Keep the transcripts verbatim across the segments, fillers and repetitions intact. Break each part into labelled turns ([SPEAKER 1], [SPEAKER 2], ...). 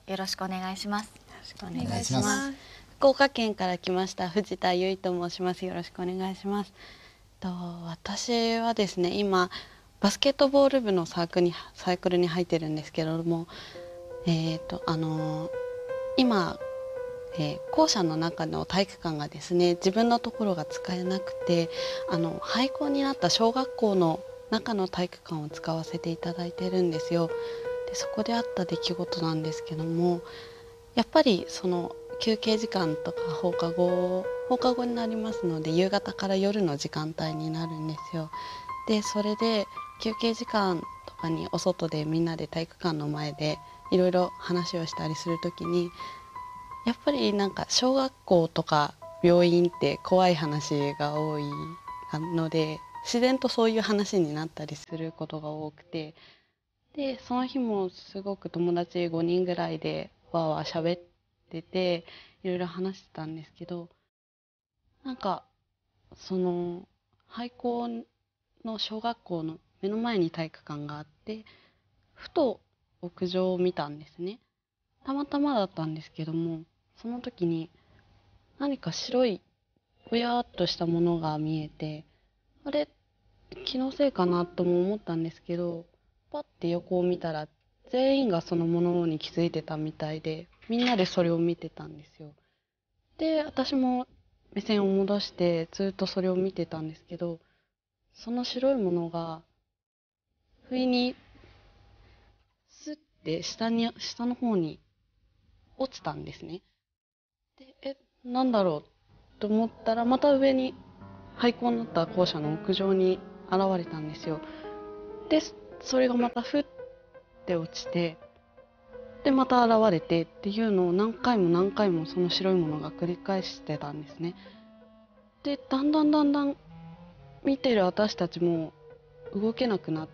[SPEAKER 1] よろしくお願いします。よ
[SPEAKER 2] ろしくお願いします。福岡県から来ました藤田由衣と申します。よろしくお願いします。と私はですね、今バスケットボール部のサークルにサークルに入ってるんですけれども、えーとあのー、今、えー、校舎の中の体育館がですね、自分のところが使えなくて、あの廃校になった小学校の中の体育館を使わせていただいてるんですよ。でそこであった出来事なんですけども、やっぱりその休憩時間とか放課後放課後になりますので、夕方から夜の時間帯になるんですよ。でそれで休憩時間とかにお外でみんなで体育館の前でいろいろ話をしたりするときに、やっぱりなんか小学校とか病院って怖い話が多いので、自然とそういう話になったりすることが多くて、でその日もすごく友達ごにんぐらいでわーわー喋ってて、いろいろ話してたんですけど、なんかその廃校の小学校の目の前に体育館があって、ふと屋上を見たんですね。たまたまだったんですけども、その時に何か白いぼやーっとしたものが見えて、あれ気のせいかなとも思ったんですけど、パッて横を見たら全員がそのものに気づいてたみたいで、みんなでそれを見てたんですよ。で私も目線を戻してずっとそれを見てたんですけど、その白いものが不意にスッて下に下の方に落ちたんですね。でえなんだろうと思ったら、また上に廃校になった校舎の屋上に現れたんですよ。でそれがまたふって落ちて、でまた現れてっていうのを何回も何回もその白いものが繰り返してたんですね。でだんだんだんだん見てる私たちも動けなくなって、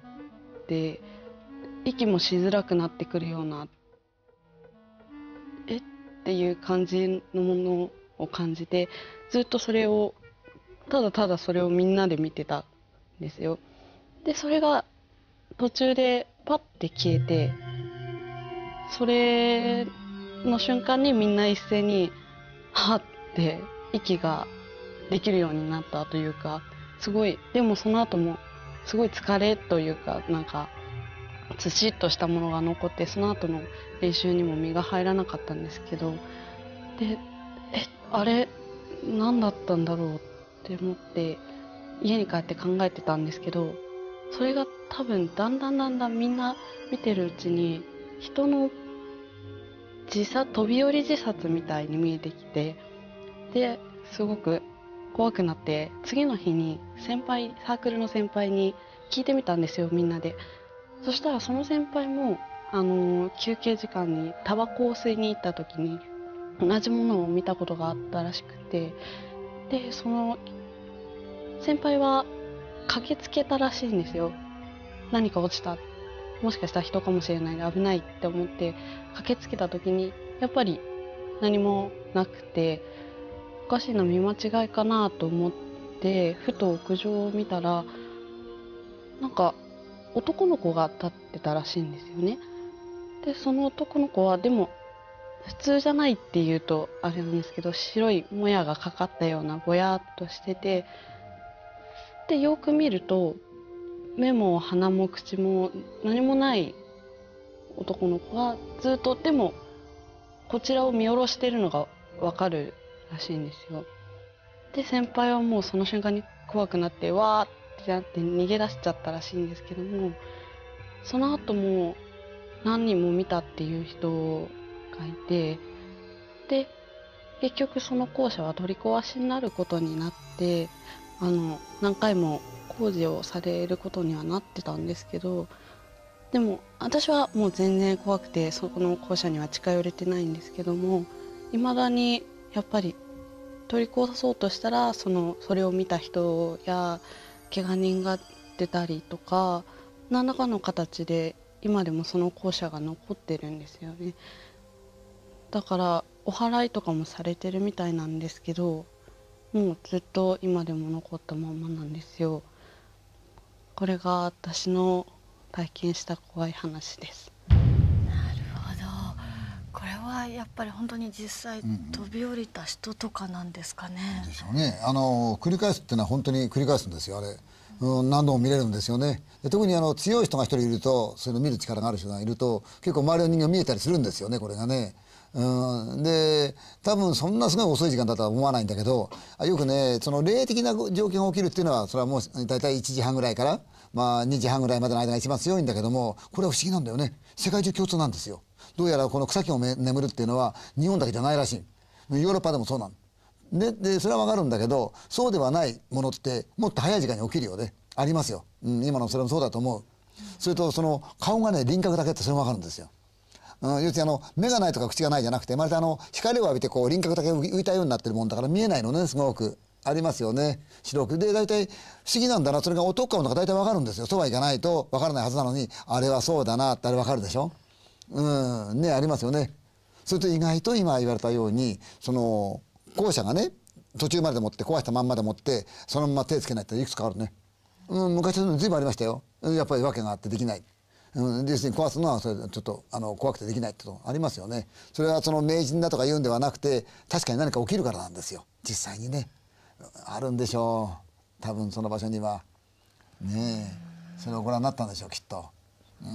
[SPEAKER 2] 息もしづらくなってくるような、えっていう感じのものを感じて、ずっとそれをただただそれをみんなで見てたんですよ。でそれが途中でパッて消えて、それの瞬間にみんな一斉にはって息ができるようになったというか、すごい、でもその後もすごい疲れというか、なんかずしっとしたものが残って、その後の練習にも身が入らなかったんですけど、でえあれ何だったんだろうって思って家に帰って考えてたんですけど、それが多分だんだんだんだんみんな見てるうちに人の自殺飛び降り自殺みたいに見えてきて、ですごく怖くなって、次の日に先輩サークルの先輩に聞いてみたんですよ、みんなで。そしたらその先輩もあの休憩時間にタバコを吸いに行った時に同じものを見たことがあったらしくて、でその先輩は駆けつけたらしいんですよ。何か落ちた、もしかしたら人かもしれない、危ないって思って駆けつけた時に、やっぱり何もなくて、おかしいな、見間違いかなと思ってふと屋上を見たら、なんか男の子が立ってたらしいんですよね。でその男の子はでも普通じゃないっていうとあれなんですけど、白いもやがかかったようなぼやっとしてて、でよく見ると目も鼻も口も何もない男の子がずっとでもこちらを見下ろしているのがわかるらしいんですよ。で先輩はもうその瞬間に怖くなってわーってなって逃げ出しちゃったらしいんですけども、その後も何人も見たっていう人がいて、で結局その校舎は取り壊しになることになって、あの何回も工事をされることにはなってたんですけど、でも私はもう全然怖くてそこの校舎には近寄れてないんですけども、いまだにやっぱり取り壊そうとしたら、そのそれを見た人や怪我人が出たりとか、何らかの形で今でもその校舎が残ってるんですよね。だからお祓いとかもされてるみたいなんですけど、もうずっと今でも残ったままなんですよ。これが私の体験した怖い話です。
[SPEAKER 1] なるほど。これはやっぱり本当に実際飛び降りた人とかなんですかね。
[SPEAKER 3] でしょうね。あの繰り返すっていうのは本当に繰り返すんですよあれ。うん、何度も見れるんですよね。で特にあの強い人が一人いると、そういうの見る力がある人がいると結構周りの人間が見えたりするんですよね、これがね。うん、で多分そんなすごい遅い時間だとは思わないんだけど、よくねその霊的な状況が起きるっていうのはそれはもう大体いちじはんぐらいから、まあ、にじはんぐらいまでの間が一番強いんだけども、これは不思議なんだよね。世界中共通なんですよ。どうやらこの草木を眠るっていうのは日本だけじゃないらしい。ヨーロッパでもそうなの。で, でそれはわかるんだけど、そうではないものってもっと早い時間に起きるよね。ありますよ、うん、今のそれもそうだと思う。それとその顔がね輪郭だけってそれもわかるんですよ。うん、要するにあの目がないとか口がないじゃなくて、まるであの光を浴びてこう輪郭だけ浮いたようになってるもんだから見えないのね、すごくありますよね、白く。で大体不思議なんだな、それが男か女か大体わかるんですよ。そうはいかないとわからないはずなのに、あれはそうだなってあれわかるでしょ。うんね、ありますよね。それと意外と今言われたように、その後者がね途中まで持って壊したまんまで持ってそのまま手つけないっていくつかあるね。うん、昔のずいぶんありましたよ。やっぱり訳があってできない。うん、要するに壊すのはそれちょっとあの怖くてできないってことありますよね。それはその名人だとか言うんではなくて、確かに何か起きるからなんですよ。実際にねあるんでしょう、多分その場所には。ねえ、それをご覧になったんでしょうきっと。うん、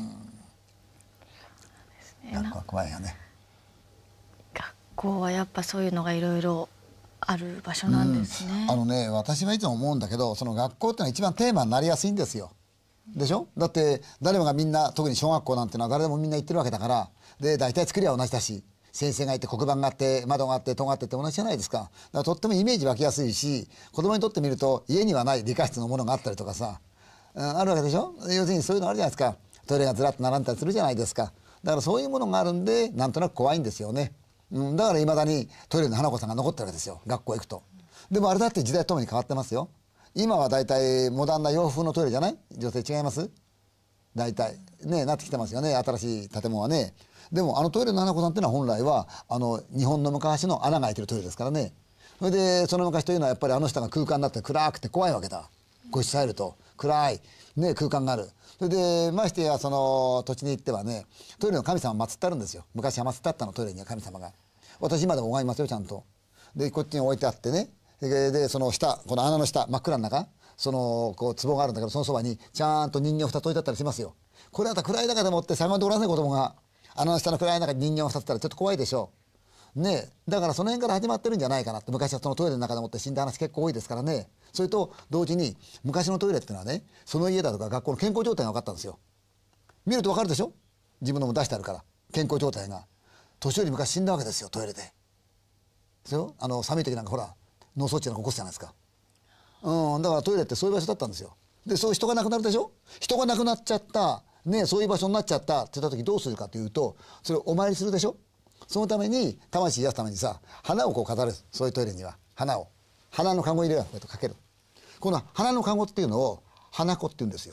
[SPEAKER 3] 学校は怖いよね。
[SPEAKER 1] 学校はやっぱそういうのがいろいろある場所なんですね。
[SPEAKER 3] うん、あのね私はいつも思うんだけど、その学校ってのは一番テーマになりやすいんですよ。でしょ。だって誰もがみんな、特に小学校なんてのは誰でもみんな行ってるわけだから、で大体作りは同じだし、先生がいて黒板があって窓があって戸があってって同じじゃないですか。だからとってもイメージ湧きやすいし、子供にとってみると家にはない理科室のものがあったりとかさ、うん、あるわけでしょ。要するにそういうのあるじゃないですか。トイレがずらっと並んだりするじゃないですか。だからそういうものがあるんでなんとなく怖いんですよね。うん、だからいまだにトイレの花子さんが残ってるわけですよ、学校行くと。でもあれだって時代とともに変わってますよ。今はだいたいモダンな洋風のトイレじゃない？女性違います？大体ねなってきてますよね、新しい建物はね。でもあのトイレの花子さんっていうのは本来はあの日本の昔の穴が開いてるトイレですからね。それでその昔というのはやっぱりあの下が空間になって暗くて怖いわけだ。個室入ると暗い、ね、空間がある。それでましてやその土地に行ってはね、トイレの神様祀ってあるんですよ。昔は祀ってあったの、トイレには神様が。私今でも拝みますよちゃんと。でこっちに置いてあってね、で, でその下、この穴の下真っ暗な中、そのこう壺があるんだけど、そのそばにちゃんと人形ふたつ置いてあったりしますよ。これあんた暗い中でもって下がっておらせない子供が穴の下の暗い中に人形をふたつったらちょっと怖いでしょうね。だからその辺から始まってるんじゃないかなって。昔はそのトイレの中でもって死んだ話結構多いですからね。それと同時に昔のトイレっていうのはね、その家だとか学校の健康状態が分かったんですよ。見ると分かるでしょ、自分のも出してあるから健康状態が。年寄り昔死んだわけですよトイレで。ですよ、あの寒い時なんかほら脳卒中なんか起こすじゃないですか。うん、だからトイレってそういう場所だったんですよ。でそういう人が亡くなるでしょ。人が亡くなっちゃったね、そういう場所になっちゃったって言った時どうするかというと、それをお参りするでしょ。そのために魂癒すためにさ、花をこう飾る。そういうトイレには花を、花の籠入れをこうやってかける。この花の籠っていうのを花子って言うんですよ。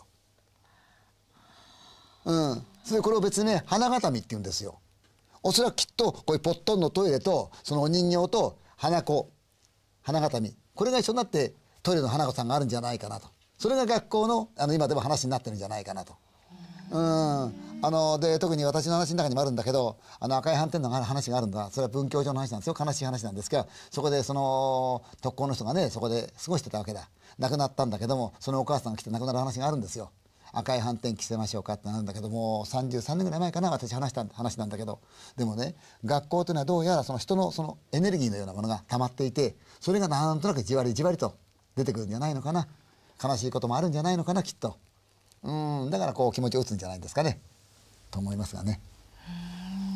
[SPEAKER 3] うん、それでこれを別にね花形見って言うんですよ。おそらくきっとこういうポットンのトイレとそのお人形と花子、花形見、これが一緒になってトイレの花子さんがあるんじゃないかなと。それが学校の、あの今でも話になってるんじゃないかなと。うん、あので特に私の話の中にもあるんだけど、あの赤い斑点の話があるんだ。それは文教上の話なんですよ。悲しい話なんですが、そこでその特攻の人がねそこで過ごしてたわけだ。亡くなったんだけども、そのお母さんが来て亡くなる話があるんですよ。赤い斑点着せましょうかってなるんだけども、さんじゅうさんねんぐらい前かな、私話した話なんだけど。でもね、学校というのはどうやらその人のそのエネルギーのようなものが溜まっていて、それがなんとなくじわりじわりと出てくるんじゃないのかな。悲しいこともあるんじゃないのかなきっと。うん、だからこう気持ちを打つんじゃないですかねと思いますがね。
[SPEAKER 1] うん、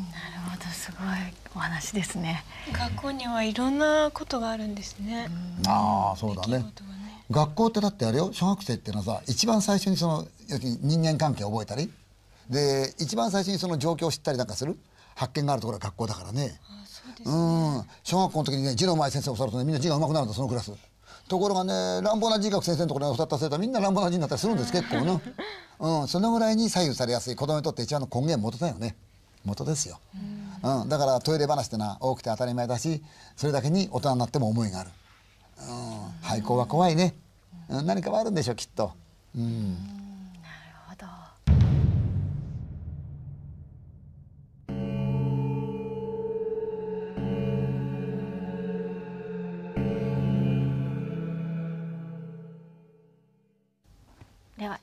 [SPEAKER 1] なるほど、すごいお話ですね。
[SPEAKER 4] 学校にはいろんなことがあるんですね。
[SPEAKER 3] ああそうだね。
[SPEAKER 4] ね
[SPEAKER 3] 学校ってだってあれよ、小学生っていうのはさ、一番最初にその人間関係を覚えたりで、一番最初にその状況を知ったりなんかする発見があるところが学校だからね。
[SPEAKER 4] あ、そうですね。
[SPEAKER 3] うん、小学校の時にね字の上手い先生を教わるとね、みんな字が上手くなるんだ、そのクラス。ところがね、乱暴な字学先生のところに教わった生徒はみんな乱暴な字になったりするんです結構ね。うん、そのぐらいに左右されやすい、子供にとって一番の根源元だよね。元ですよ。うん、だからトイレ話ってのは多くて当たり前だし、それだけに大人になっても思いがある。うん、廃校は怖いね。うん、何かはあるんでしょうきっと。うん。
[SPEAKER 1] なるほど。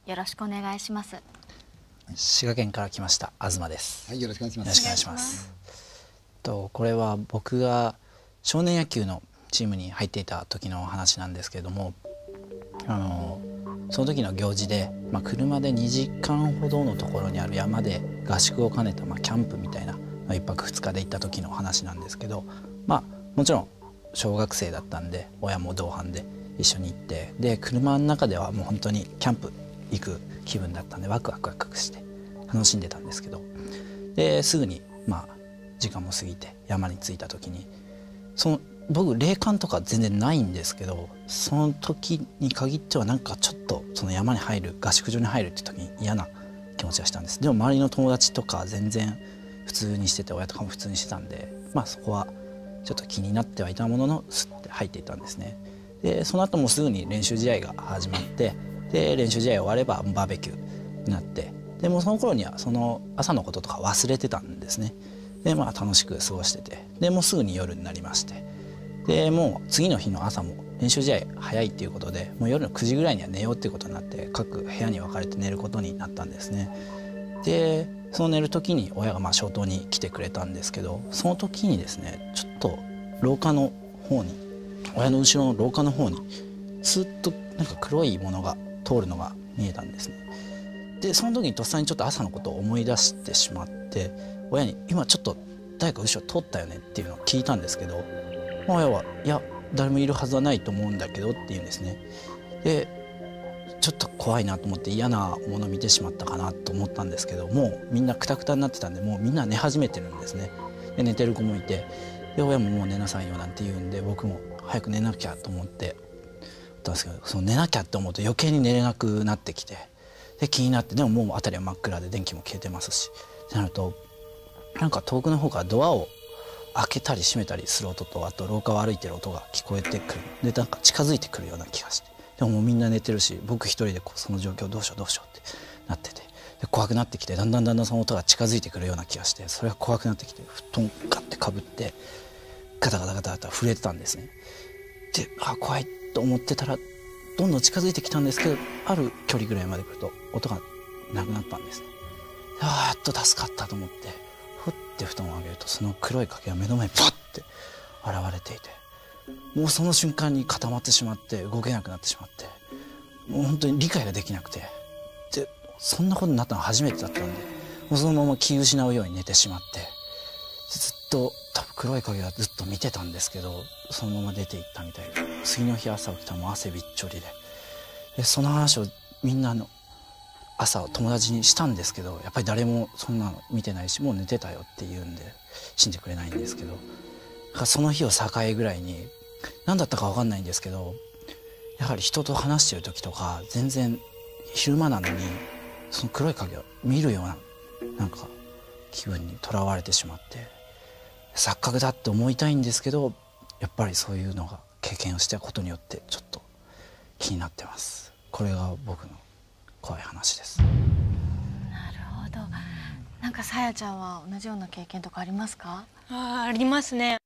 [SPEAKER 1] よろしくお願いします。
[SPEAKER 5] 滋賀県から来ました東です。
[SPEAKER 3] はい、よろしくお願いしま
[SPEAKER 5] よろしくお願い
[SPEAKER 3] す。
[SPEAKER 5] します。とこれは僕が少年野球のチームに入っていた時の話なんですけれども、あのその時の行事で、まあ、車でにじかんほどのところにある山で合宿を兼ねた、まあ、キャンプみたいな、まあ、いっぱくふつかで行った時の話なんですけど、まあもちろん小学生だったんで親も同伴で一緒に行って、で車の中ではもう本当にキャンプ行く気分だったんでワクワクワクワクして楽しんでたんですけど、ですぐにまあ時間も過ぎて山に着いた時に、その僕霊感とか全然ないんですけど、その時に限ってはなんかちょっとその山に入る合宿所に入るって時に嫌な気持ちがしたんです。でも周りの友達とか全然普通にしてて、親とかも普通にしてたんで、まあそこはちょっと気になってはいたもののスッて入っていったんですね。でその後もすぐに練習試合が始まって、で練習試合終わればバーベキューになって、でもその頃にはその朝のこととか忘れてたんですね。でまあ楽しく過ごしてて、でもうすぐに夜になりまして、でもう次の日の朝も練習試合早いっていうことで、もう夜のくじぐらいには寝ようっていうことになって、各部屋に分かれて寝ることになったんですね。でその寝る時に親がまあ消灯に来てくれたんですけど、その時にですねちょっと廊下の方に、親の後ろの廊下の方にずっとなんか黒いものが通るのが見えたんですね。でその時にとっさにちょっと朝のことを思い出してしまって、親に「今ちょっと誰か後ろ通ったよね」っていうのを聞いたんですけど、親は「いや誰もいるはずはないと思うんだけど」って言うんですね。でちょっと怖いなと思って嫌なものを見てしまったかなと思ったんですけど、もうみんなクタクタになってたんで、もうみんな寝始めてるんですね。で寝てる子もいて、で親ももう寝なさいよなんて言うんで、僕も早く寝なきゃと思ってたんですけど、その寝なきゃって思うと余計に寝れなくなってきて、で気になって、でももう辺りは真っ暗で電気も消えてますし、ってなるとなんか遠くの方からドアを開けたり閉めたりする音と、あと廊下を歩いてる音が聞こえてくる。でなんか近づいてくるような気がして、でももうみんな寝てるし、僕一人でこうその状況どうしようどうしようってなってて、で怖くなってきて、だんだんだんだんその音が近づいてくるような気がして、それが怖くなってきて、布団ガッてかぶってガタガタガタガタ震えてたんですね。であ怖いと思ってたらどんどん近づいてきたんですけど、ある距離ぐらいまで来ると音がなくなったんですね。ああやっと助かったと思ってふって布団を上げると、その黒い影が目の前にパッて現れていて、もうその瞬間に固まってしまって動けなくなってしまって、もう本当に理解ができなくて、でそんなことになったの初めてだったんで、もうそのまま気を失うように寝てしまって、ずっと多分黒い影がずっと見てたんですけど、そのまま出ていったみたいで、次の日朝起きたらもう汗びっちょりで、でその話をみんなの朝友達にしたんですけど、やっぱり誰もそんなの見てないし、もう寝てたよって言うんで信じてくれないんですけど、その日を境ぐらいに何だったか分かんないんですけど、やはり人と話してる時とか全然昼間なのにその黒い影を見るようななんか気分にとらわれてしまって、錯覚だって思いたいんですけど、やっぱりそういうのが経験をしたことによってちょっと気になってます。これが僕の怖い話です。
[SPEAKER 1] なるほど。なんかさやちゃんは同じような経験とかありますか？
[SPEAKER 4] あー、ありますね。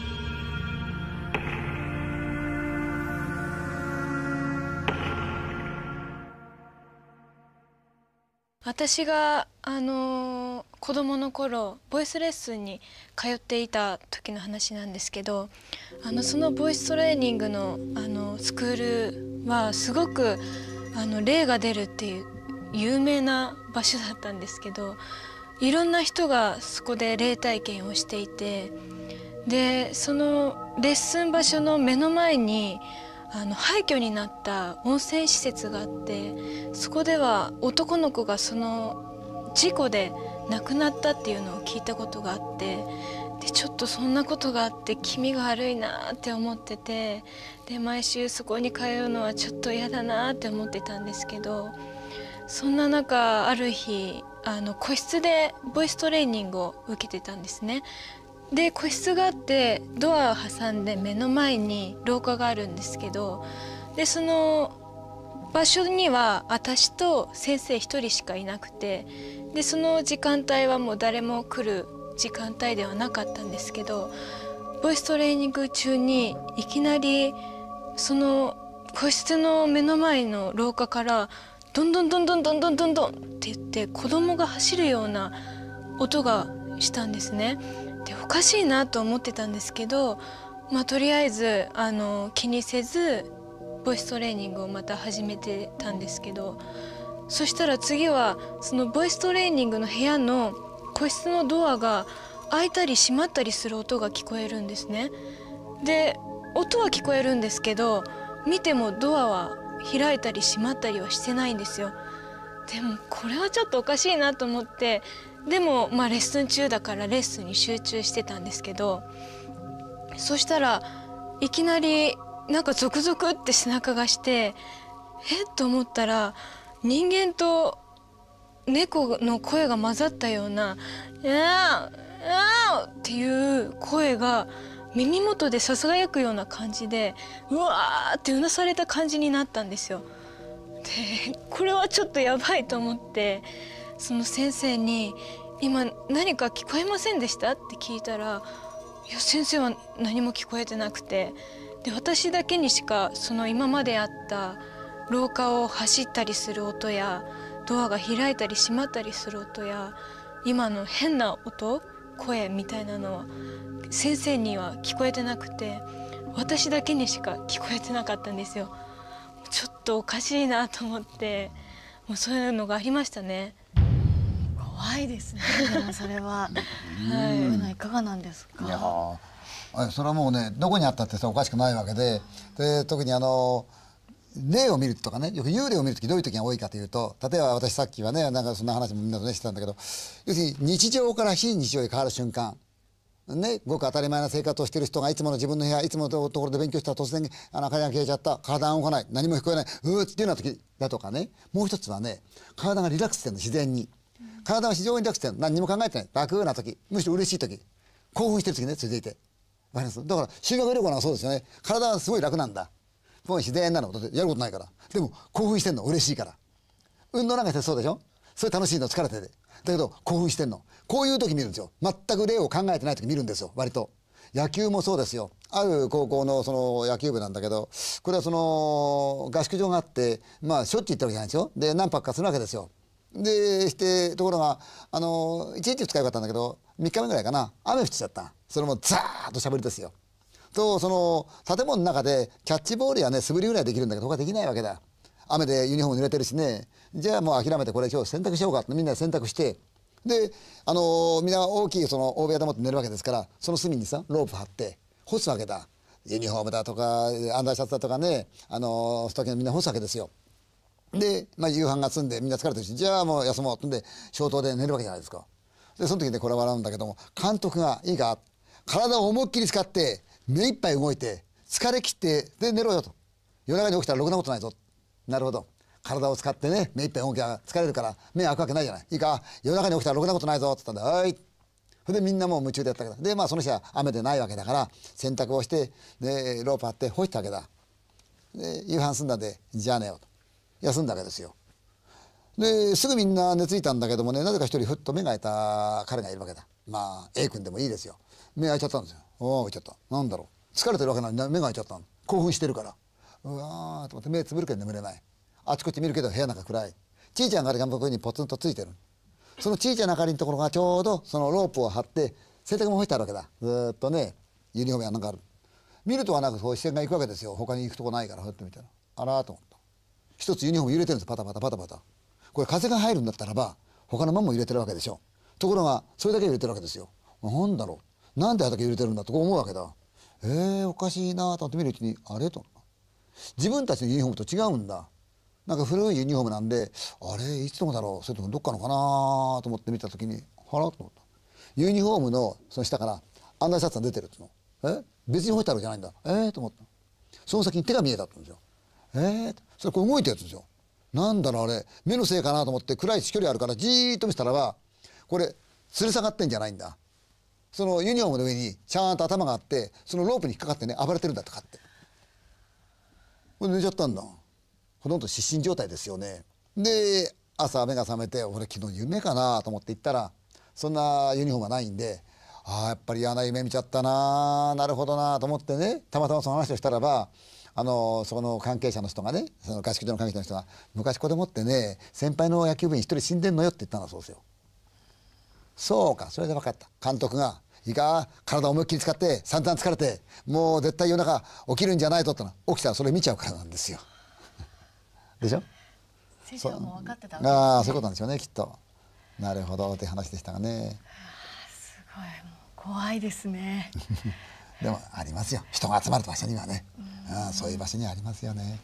[SPEAKER 4] 私があのー子供の頃ボイスレッスンに通っていた時の話なんですけど、あのそのボイストレーニングのあのスクールはすごくあの霊が出るっていう有名な場所だったんですけど、いろんな人がそこで霊体験をしていて、でそのレッスン場所の目の前にあの廃墟になった温泉施設があって、そこでは男の子がその事故で亡くなったっていうのを聞いたことがあって、でちょっとそんなことがあって気味が悪いなって思ってて、で毎週そこに通うのはちょっと嫌だなって思ってたんですけど、そんな中ある日あの個室でボイストレーニングを受けてたんですね。で個室があってドアを挟んで目の前に廊下があるんですけど、でその場所には私と先生一人しかいなくて、でその時間帯はもう誰も来る時間帯ではなかったんですけど、ボイストレーニング中にいきなりその個室の目の前の廊下からどんどんどんどんどんどんどんどんって言って子供が走るような音がしたんですね。でおかしいなと思ってたんですけど、まあ、とりあえずあの気にせずボイストレーニングをまた始めてたんですけど、そしたら次はそのボイストレーニングの部屋の個室のドアが開いたり閉まったりする音が聞こえるんですね。で音は聞こえるんですけど、見てもドアは開いたり閉まったりはしてないんですよ。でもこれはちょっとおかしいなと思って、でもまあレッスン中だからレッスンに集中してたんですけど、そしたらいきなりなんかゾクゾクって背中がして、えっと思ったら人間と猫の声が混ざったような「うわーうわー」っていう声が耳元でささやくような感じで、うわーってうなされた感じになったんですよ。でこれはちょっとやばいと思って、その先生に「今何か聞こえませんでした?」って聞いたら「いや先生は何も聞こえてなくて」で私だけにしかその今まであった廊下を走ったりする音やドアが開いたり閉まったりする音や今の変な音声みたいなのは先生には聞こえてなくて、私だけにしか聞こえてなかったんですよ。ちょっとおかしいなと思って、もうそういうのがありましたね。
[SPEAKER 1] 怖いですね。でもそれは、
[SPEAKER 4] はい
[SPEAKER 1] そういうのはいかがなんですか。
[SPEAKER 3] いやー、それはもうね、どこにあったってさおかしくないわけで、で特にあの霊を見るとかね、よく幽霊を見るときどういう時が多いかというと、例えば私さっきはね、なんかそんな話もみんなとねしてたんだけど、要するに日常から非日常へ変わる瞬間ね、ごく当たり前な生活をしている人がいつもの自分の部屋、いつものところで勉強したら突然あの明かりが消えちゃった、体が動かない、何も聞こえない、うーっていうような時だとかね、もう一つはね、体がリラックスしてるの、自然に体が非常にリラックスしてるの、何にも考えてない、楽な時、むしろ嬉しい時、興奮してる時ね、続いてわかります。だから修学旅行なんかそうですよね、体はすごい楽なんだ、もう自然なの、だってやることないから、でも興奮してんの、嬉しいから。運動なんかしてそうでしょ、それ楽しいの、疲れてて、だけど興奮してんの、こういう時見るんですよ。全く例を考えてない時見るんですよ、割と。野球もそうですよ。ある高校のその野球部なんだけど、これはその合宿場があって、まあしょっちゅう行ったわけじゃないですよ。で何泊かするわけですよ。でしてところがあのいちにちふつかよかったんだけど、みっかめぐらいかな、雨降っちゃった。それもザーッとしゃぶりですよ。とその建物の中でキャッチボールやね素振りぐらいできるんだけど他できないわけだ。雨でユニフォーム濡れてるしね。じゃあもう諦めてこれ今日洗濯しようかってみんなで洗濯して、であのー、みんな大きいその大部屋でもって寝るわけですから、その隅にさロープ張って干すわけだ。ユニフォームだとかアンダーシャツだとかね、あのー、ストッキングみんな干すわけですよ。で、まあ、夕飯が済んでみんな疲れてるし、じゃあもう休もうってんで消灯で寝るわけじゃないですか。でその時にこれ笑うんだけども、監督がいいか、体を思いっきり使って目いっぱい動いて疲れ切ってで寝ろよと、夜中に起きたらろくなことないぞ。なるほど、体を使ってね目いっぱい動きが疲れるから目開くわけないじゃない、いいか、夜中に起きたらろくなことないぞって言ったんだ。はい、それでみんなもう夢中でやったわけだ。でまあその日は雨でないわけだから洗濯をしてでロープ張って干したわけだ。で夕飯済んだんでじゃあ寝ようと休んだわけですよ。ですぐみんな寝ついたんだけどもね、なぜか一人ふっと目が開いた彼がいるわけだ。まあ A 君でもいいですよ。目開いちゃったんですよ。おお開いちゃった。なんだろう、疲れてるわけなのに目が開いちゃったの、興奮してるから。うわーと思って目つぶるけど眠れない。あちこち見るけど部屋の中暗い。ちいちゃな明かりが向こうにポツンとついてる。そのちいちゃな明かりのところがちょうどそのロープを張って洗濯も干してあるわけだ。ずーっとねユニフォームやなんかある。見るとはなくそう視線が行くわけですよ。他に行くとこないからふっと見たらあらーと思った。一つユニフォーム揺れてるんです、パタパタパタパタ。これ風が入るんだったらば他のもんも揺れてるわけでしょ。ところがそれだけ揺れてるわけですよ。なんだろう、なんであれだけ揺れてるんだとこう思うわけだ。えー、おかしいなと思って見るうちにあれと、自分たちのユニフォームと違うんだ。なんか古いユニフォームなんで、あれいつのだろう、それともどっかのかなと思って見た時にはらっと思った。ユニフォームのその下からアンダーシャツが出てるっての。え別に干してあるわけじゃないんだ。えー、と思った。その先に手が見えたってんですよ。えー、それこれ動いてるんですよ。なんだろうあれ、目のせいかなと思って暗いし距離あるからじーっと見せたらばこれ吊り下がってんじゃないんだ。そのユニフォームの上にちゃんと頭があってそのロープに引っかかってね暴れてるんだとかって。これ寝ちゃったんだ。ほとんど失神状態ですよね。で朝目が覚めて俺昨日夢かなと思って行ったらそんなユニフォームがないんで、 ああやっぱり嫌な夢見ちゃったな、なるほどなと思ってね、たまたまその話をしたらば、あのその関係者の人がね、その合宿所の関係者の人が「昔子供ってね、先輩の野球部員一人死んでんのよ」って言ったんだそうですよ。そうか、それで分かった。監督が「いいか、体を思いっきり使って散々疲れてもう絶対夜中起きるんじゃないと」ってのは、起きたらそれ見ちゃうからなんですよ。でしょ。
[SPEAKER 1] 先生はもう分かってたわけですね。
[SPEAKER 3] ああそういうことなんでしょうね、きっと。なるほどって話でしたがね。
[SPEAKER 1] すごい、もう怖いですね。
[SPEAKER 3] でもありますよ、人が集まる場所にはね、うん、そういう場所にはありますよね。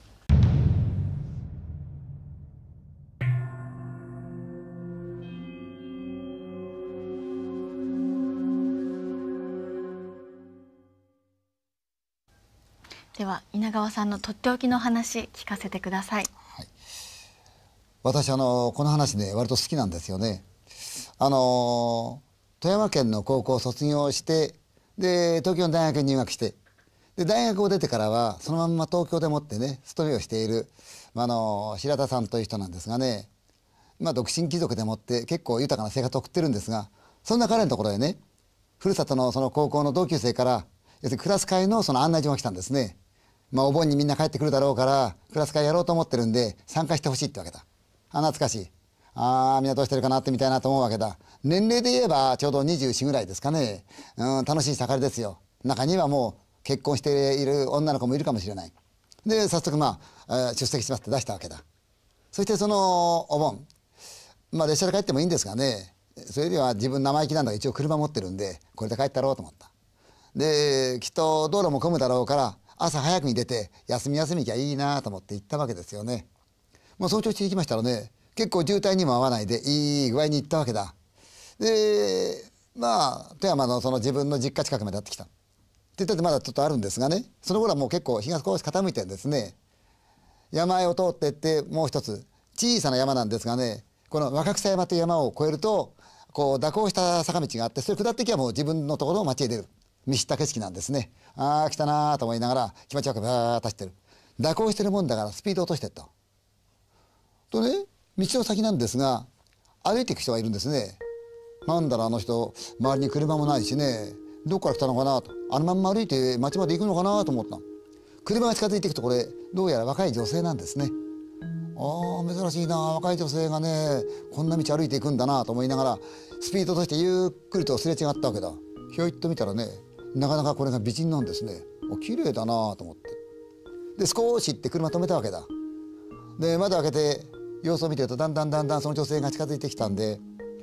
[SPEAKER 1] では稲川さんのとっておきの話聞かせてください。
[SPEAKER 3] 私あのこの話ね割と好きなんですよね。あの富山県の高校を卒業してで東京の大学に入学してで大学を出てからはそのまんま東京でもってね勤めをしている、まあ、あの白田さんという人なんですがね、まあ、独身貴族でもって結構豊かな生活を送ってるんですが、そんな彼のところへねふるさとのその高校の同級生から要するにクラス会のその案内状が来たんですね。まあ、お盆にみんな帰ってくるだろうからクラス会やろうと思ってるんで参加してほしいってわけだ。あ、懐かしい。ああみんなどうしてるかなってみたいなと思うわけだ。年齢で言えばちょうどにじゅうよんぐらいですかね。うん、楽しい盛りですよ。中にはもう結婚している女の子もいるかもしれない。で早速まあ、えー出席しますって出したわけだ。そしてそのお盆、まあ列車で帰ってもいいんですがね、それよりは自分生意気なんだから一応車持ってるんでこれで帰ったろうと思った。できっと道路も混むだろうから朝早くに出て休み休みきゃいいなと思って行ったわけですよね。もう早朝して行きましたらね結構渋滞にも合わないでいい具合に行ったわけだ。でまあ富山のその自分の実家近くまでやってきたって言ったってまだちょっとあるんですがね、その頃はもう結構日が少し傾いてですね、山あいを通ってってもう一つ小さな山なんですがね、この若草山という山を越えるとこう蛇行した坂道があって、それ下っていけばもう自分のところの町へ出る見知った景色なんですね。ああ来たなーと思いながら気持ちよくバーッと走ってる。蛇行してるもんだからスピードを落としてったとね、道の先なんですが歩いていく人がいるんですね。なんだろうあの人、周りに車もないしね、どこから来たのかなと、あのまんま歩いて町まで行くのかなと思った。車が近づいていくとこれどうやら若い女性なんですね。ああ珍しいな、若い女性がねこんな道歩いていくんだなと思いながらスピードとしてゆっくりとすれ違ったわけだ。ひょいっと見たらねなかなかこれが美人なんですね。お綺麗だなと思って、で少し行って車止めたわけだ。で窓開けて様子を見てるとだんだんだんだんその女性が近づいてきたんで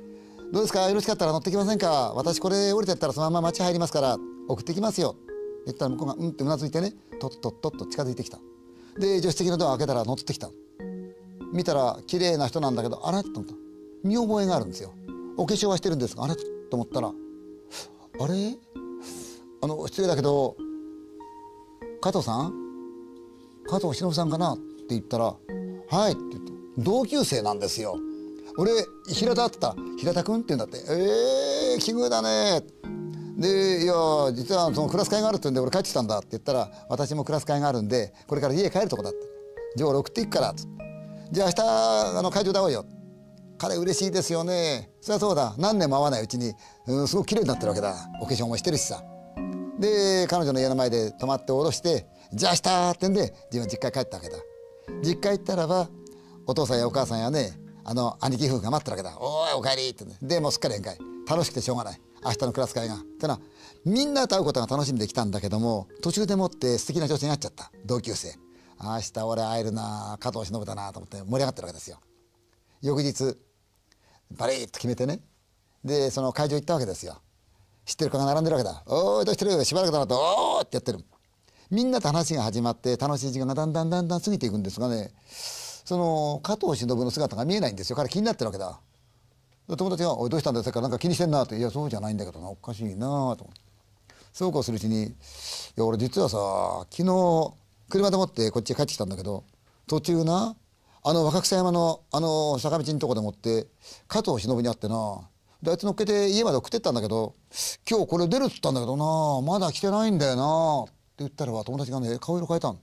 [SPEAKER 3] 「どうですか、よろしかったら乗ってきませんか、私これ降りてったらそのまま町入りますから送ってきますよ」って言ったら向こうがうんってうなずいてねとっとっとっと近づいてきた。で助手席のドア開けたら乗ってきた。見たら綺麗な人なんだけどあれと思った。見覚えがあるんですよ。お化粧はしてるんですがあれと思ったらあれあの失礼だけど加藤さん加藤忍さんかなって言ったら「はい」って言って同級生なんですよ。俺平田って言ったら「平田君」って言うんだって。えー、奇遇だね。で「いや実はそのクラス会があるって言うんで俺帰ってきたんだ」って言ったら「私もクラス会があるんでこれから家帰るとこだ」って「じゃあ俺送っていくから」って「じゃあ明日あの会場で会おうよ」。彼嬉しいですよね。そりゃそうだ、何年も会わないうちに、うん、すごく綺麗になってるわけだ。お化粧もしてるしさ。で彼女の家の前で泊まって降ろして「じゃあ明日」ってんで自分実家帰ったわけだ。実家行ったらばお父さんやお母さんやねあの兄貴夫婦が待ってるわけだ。「おいおかえり」って、ね、でもうすっかり宴会楽しくてしょうがない明日のクラス会が。ってのはみんなと会うことが楽しみで来たんだけども途中でもって素敵な女性になっちゃった同級生。明日俺会えるな加藤忍だなと思って盛り上がってるわけですよ。翌日バリッと決めてねでその会場行ったわけですよ。知ってる子が並んでるわけだ。「おーいどうしてる、しばらくだな」と「おー」ってやってる。みんなと話が始まって楽しい時間がだんだんだんだん過ぎていくんですがね、その加藤忍の姿が見えないんですよ。彼気になってるわけだ。友達が「おいどうしたんだよさっきからなんか気にしてんな」って「いやそうじゃないんだけどなおかしいな」と思って、そうこうするうちに「いや俺実はさ昨日車でもってこっちへ帰ってきたんだけど途中なあの若草山のあの坂道のとこでもって加藤忍に会ってな、であいつ乗っけて家まで送ってったんだけど今日これ出るっつったんだけどなまだ来てないんだよな」って言ったらば友達がね顔色変えたの。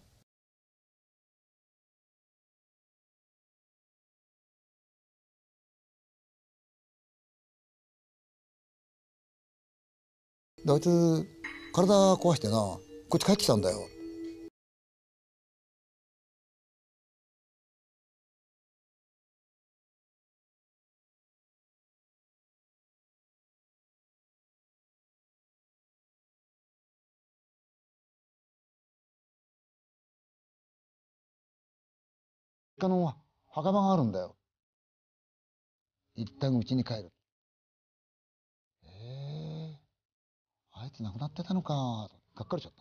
[SPEAKER 3] であいつ体壊してなこっち帰ってきたんだよ。他の墓場があるんだよ。一旦うちに帰る。ええー、あいつ亡くなってたのか。がっかりしちゃった。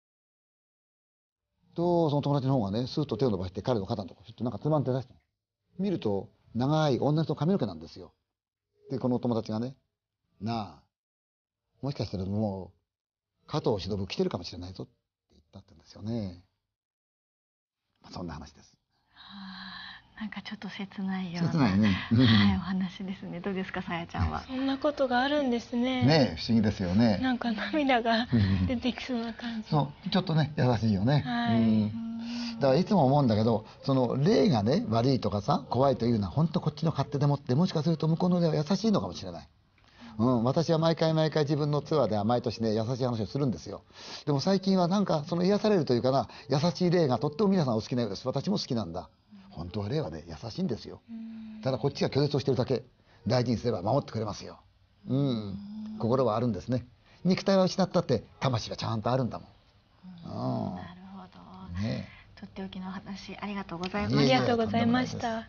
[SPEAKER 3] と、その友達の方がね、スーッと手を伸ばして彼の肩のとこ、ちょっとなんかつまんで出した。見ると、長い女の人の髪の毛なんですよ。で、この友達がね、なあ、もしかしたらもう、加藤忍来てるかもしれないぞって言ったって言うんですよね。まあ、そんな話です。
[SPEAKER 1] なんかちょっと切ないような
[SPEAKER 3] 切ないね。
[SPEAKER 1] はい、お話ですね。どうですか、さやちゃんは。
[SPEAKER 4] そんなことがあるんですね。
[SPEAKER 3] ねえ、不思議ですよね。
[SPEAKER 4] なんか涙が出てきそうな感じ。
[SPEAKER 3] そう、ちょっとね、優しいよね。
[SPEAKER 4] はい。
[SPEAKER 3] うんだからいつも思うんだけど、その霊がね悪いとかさ怖いというのは本当こっちの勝手でもってもしかすると向こうの霊は優しいのかもしれない。うん、私は毎回毎回自分のツアーでは毎年ね優しい話をするんですよ。でも最近はなんかその癒されるというかな優しい霊がとっても皆さんお好きなようです。私も好きなんだ。本当は霊はね優しいんですよ。ただこっちが拒絶をしてるだけ。大事にすれば守ってくれますよ。うん、心はあるんですね。肉体は失ったって魂はちゃんとあるんだもん。うん、
[SPEAKER 1] なるほど。
[SPEAKER 3] ね
[SPEAKER 1] とっておきのお話ありがとうございま
[SPEAKER 3] いえいえ
[SPEAKER 1] した。
[SPEAKER 4] ありがとうございました。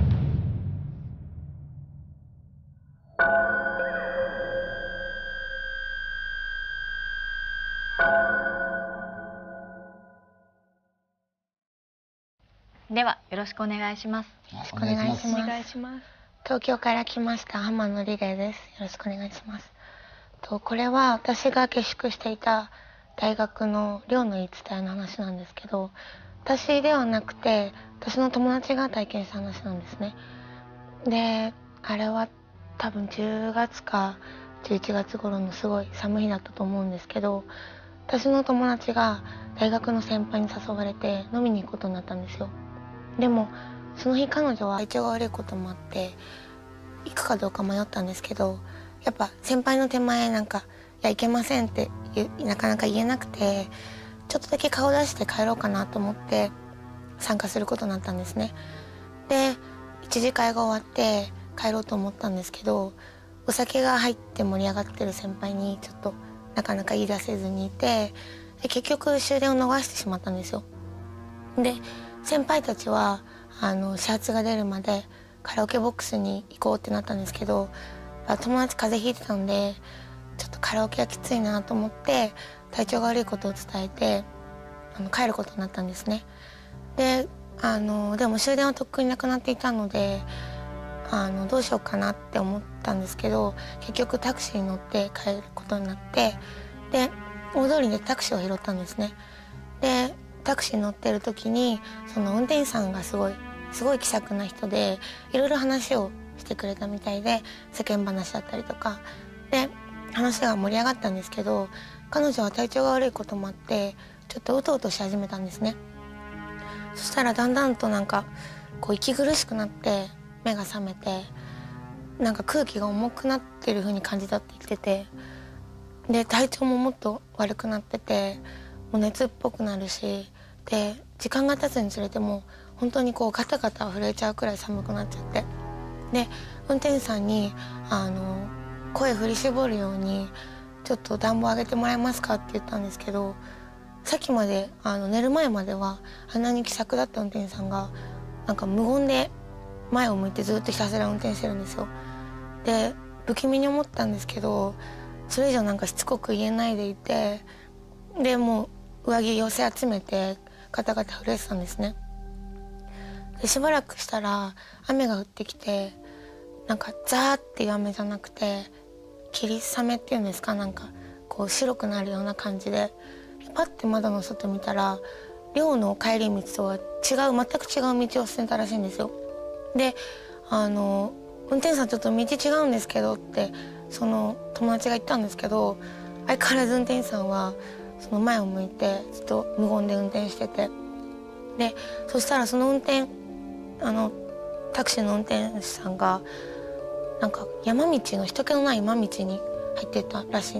[SPEAKER 1] ではよろしくお願いします。
[SPEAKER 3] よろし
[SPEAKER 6] くお願いします
[SPEAKER 4] お願いします。
[SPEAKER 6] 東京から来ました浜野リレーです。よろしくお願いします。とこれは私が下宿していた大学の寮の言い伝えの話なんですけど、私ではなくて私の友達が体験した話なんですね。で、あれは多分じゅうがつかじゅういちがつ頃のすごい寒い日だったと思うんですけど、私の友達が大学の先輩に誘われて飲みに行くことになったんですよ。でもその日彼女は体調が悪いこともあって行くかどうか迷ったんですけど、やっぱ先輩の手前なんか「いや行けません」ってなかなか言えなくて、ちょっとだけ顔出して帰ろうかなと思って参加することになったんですね。で一次会が終わって帰ろうと思ったんですけど、お酒が入って盛り上がってる先輩にちょっとなかなか言い出せずにいて、結局終電を逃してしまったんですよ。で先輩たちはあの始発が出るまでカラオケボックスに行こうってなったんですけど、友達風邪ひいてたんでちょっとカラオケはきついなと思って体調が悪いことを伝えてあの帰ることになったんですね。であのでも終電はとっくになくなっていたのであのどうしようかなって思ったんですけど、結局タクシーに乗って帰ることになって、で大通りでタクシーを拾ったんですね。でタクシーに乗ってる時にその運転手さんがすごいすごい気さくな人でいろいろ話をしてくれたみたいで、世間話だったりとかで話が盛り上がったんですけど、彼女は体調が悪いこともあってちょっとうとうとし始めたんですね。そしたらだんだんとなんかこう息苦しくなって目が覚めて、なんか空気が重くなってる風に感じたって言ってて、で体調ももっと悪くなっててもう熱っぽくなるし、で時間が経つにつれても本当にこうガタガタ震えちゃうくらい寒くなっちゃって、で運転手さんにあの声振り絞るように「ちょっと暖房上げてもらえますか?」って言ったんですけど、さっきまであの寝る前まではあんなに気さくだった運転手さんがなんか無言で前を向いてずっとひたすら運転してるんですよ。で不気味に思ったんですけど、それ以上なんかしつこく言えないでいて、でもう上着寄せ集めてガタガタ震えてたんですね。でしばらくしたら雨が降ってきて、なんかザーっていう雨じゃなくて霧雨っていうんですか、なんかこう白くなるような感じで、パッて窓の外見たら寮の帰り道とは違う全く違う道を進んだらしいんですよ。であの運転手さんちょっと道違うんですけどってその友達が言ったんですけど、相変わらず運転手さんはその前を向いてずっと無言で運転してて、でそしたらその運転あのタクシーの運転手さんがなんか山道の人気のない山道に入ってたらしいんで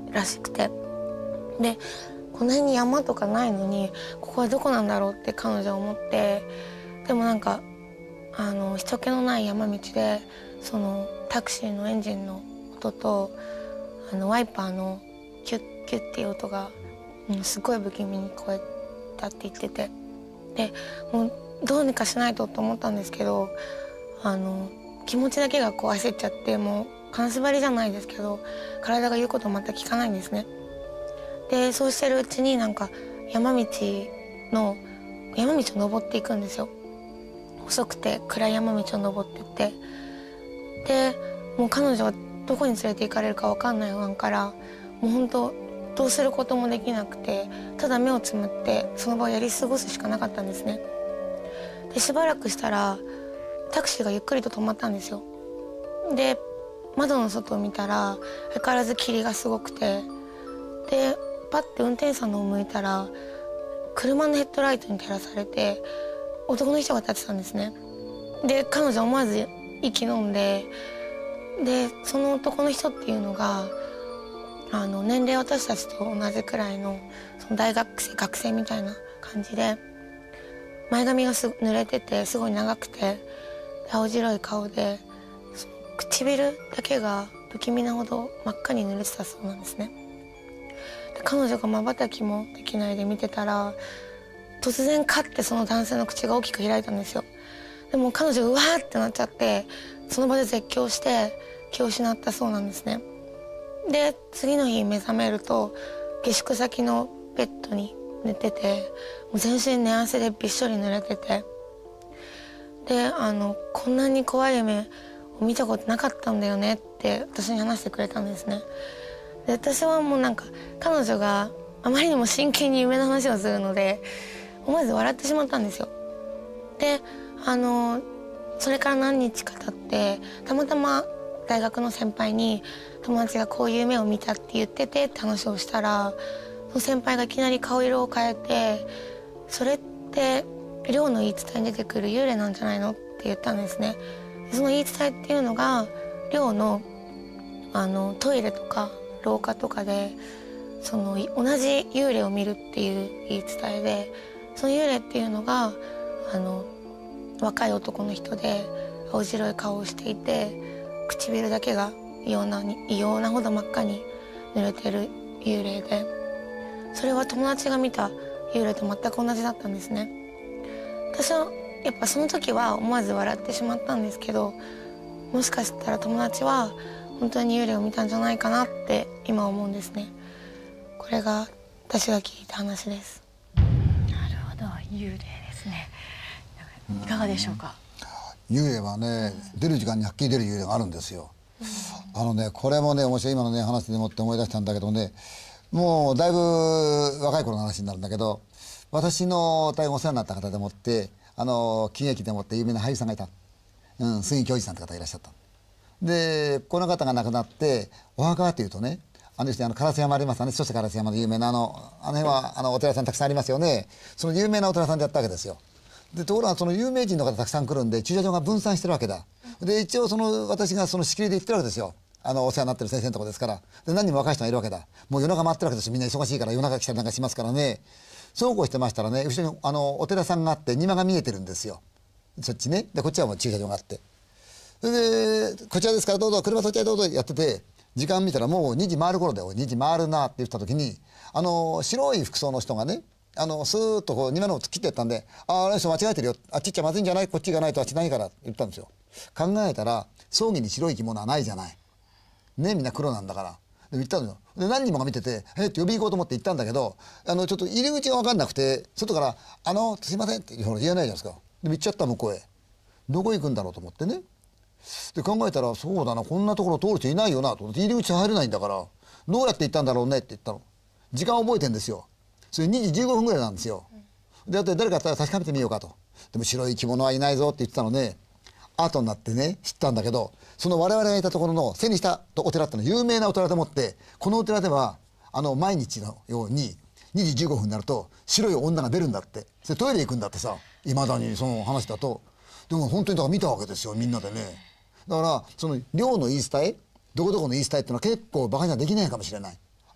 [SPEAKER 6] らしくて、でこの辺に山とかないのにここはどこなんだろうって彼女は思って、でもなんかあの人気のない山道でそのタクシーのエンジンの音とあのワイパーのキュッキュッっていう音が、うん、すごい不気味に聞こえたって言ってて、でもうどうにかしないとと思ったんですけど、あの気持ちだけがこう焦っちゃって、もう金縛りじゃないですけど体が言うこと全く聞かないんですね。でそうしてるうちになんか山道の山道を登っていくんですよ。細くて暗い山道を登ってって、でもう彼女はどこに連れて行かれるか分かんない不安から、もう本当どうすることもできなくて、ただ目をつむってその場をやり過ごすしかなかったんですね。でしばらくしたらタクシーがゆっくりと止まったんですよ。で窓の外を見たら相変わらず霧がすごくて、でパッて運転手さんの方を向いたら車のヘッドライトに照らされて男の人が立ってたんですね。で彼女は思わず息飲んで、でその男の人っていうのがあの年齢私たちと同じくらいの、その大学生学生みたいな感じで、前髪がす濡れててすごい長くて青白い顔で、その唇だけが不気味なほど真っ赤に濡れてたそうなんですね。で彼女がまばたきもできないで見てたら、突然カッてその男性の口が大きく開いたんですよ。でも彼女うわーってなっちゃって、その場で絶叫して気を失ったそうなんですね。で次の日目覚めると下宿先のベッドに寝てて、もう全身寝汗でびっしょり濡れてて、であのこんなに怖い夢を見たことなかったんだよねって私に話してくれたんですね。で私はもうなんか彼女があまりにも真剣に夢の話をするので思わず笑ってしまったんですよ。であのそれから何日か経ってたまたま大学の先輩に友達がこういう夢を見たって言っててって話をしたら、その先輩がいきなり顔色を変えて、それって亮の言い伝えに出てくる幽霊なんじゃないのって言ったんですね。その言い伝えっていうのが亮のあのトイレとか廊下とかでその同じ幽霊を見るっていう言い伝えで、その幽霊っていうのがあの若い男の人で青白い顔をしていて、唇だけが異様な異様なほど真っ赤に濡れてる幽霊で、それは友達が見た幽霊と全く同じだったんですね。私はやっぱその時は思わず笑ってしまったんですけど、もしかしたら友達は本当に幽霊を見たんじゃないかなって今思うんですね。これが私が聞いた話です。
[SPEAKER 1] なるほど、幽霊ですね。いかがでしょうか。
[SPEAKER 3] 幽霊はね、出る時間にはっきり出る幽霊があるんですよ。あのね、これもね面白い、今のね話でもって思い出したんだけどね、もうだいぶ若い頃の話になるんだけど、私の大変お世話になった方でもってあの喜劇でもって有名な俳優さんがいた、うん、杉京二さんって方がいらっしゃった。でこの方が亡くなってお墓はというとね、あの人あの烏山ありますよね、そして烏山で有名なあのあの辺はあのお寺さんたくさんありますよね。その有名なお寺さんでやったわけですよ。でところがその有名人の方たくさん来るんで駐車場が分散してるわけだ。で一応その私がその仕切りで行ってるわけですよ。あのお世話になってる先生のとこですから。で何人も若い人がいるわけだ。もう夜中回ってるわけですよ。みんな忙しいから夜中来たりなんかしますからね。そうこうしてましたらね、後ろにあのお寺さんがあって庭が見えてるんですよ。そっちね。でこっちはもう駐車場があって、それでこちらですからどうぞ車そっちへどうぞやってて、時間見たらもうにじ回る頃で、にじ回るなって言った時にあの白い服装の人がね、あのスーッとこう庭の方突っ切ってったんで「あああの人間違えてるよ、あっち行っちゃまずいんじゃない、こっち行かないとあっちないから」って言ったんですよ。考えたら葬儀に白い着物はないじゃないね、みんな黒なんだから。で行ったのよ。で何人もが見てて「えっ?」って呼び行こうと思って行ったんだけど、あのちょっと入り口が分かんなくて外から「あのすいません」って言えないじゃないですか。で行っちゃった向こうへ。どこ行くんだろうと思ってね。で考えたらそうだな、こんなところ通る人いないよなと思って、入り口入れないんだからどうやって行ったんだろうねって言ったの。時間覚えてんですよ。それにじじゅうごふんぐらいなんですよ。であとで誰かやったら確かめてみようかと。でも白い着物はいないぞって言ってたのね。後になってね知ったんだけど、その我々がいたところの背にしたお寺ってのは有名なお寺でもって、このお寺ではあの毎日のようににじじゅうごふんになると白い女が出るんだって。それトイレ行くんだってさ、いまだにその話だと。でも本当にだから見たわけですよ、みんなでね。だからその寮の言い伝え、どこどこの言い伝えってのは結構バカにはできないかもしれない。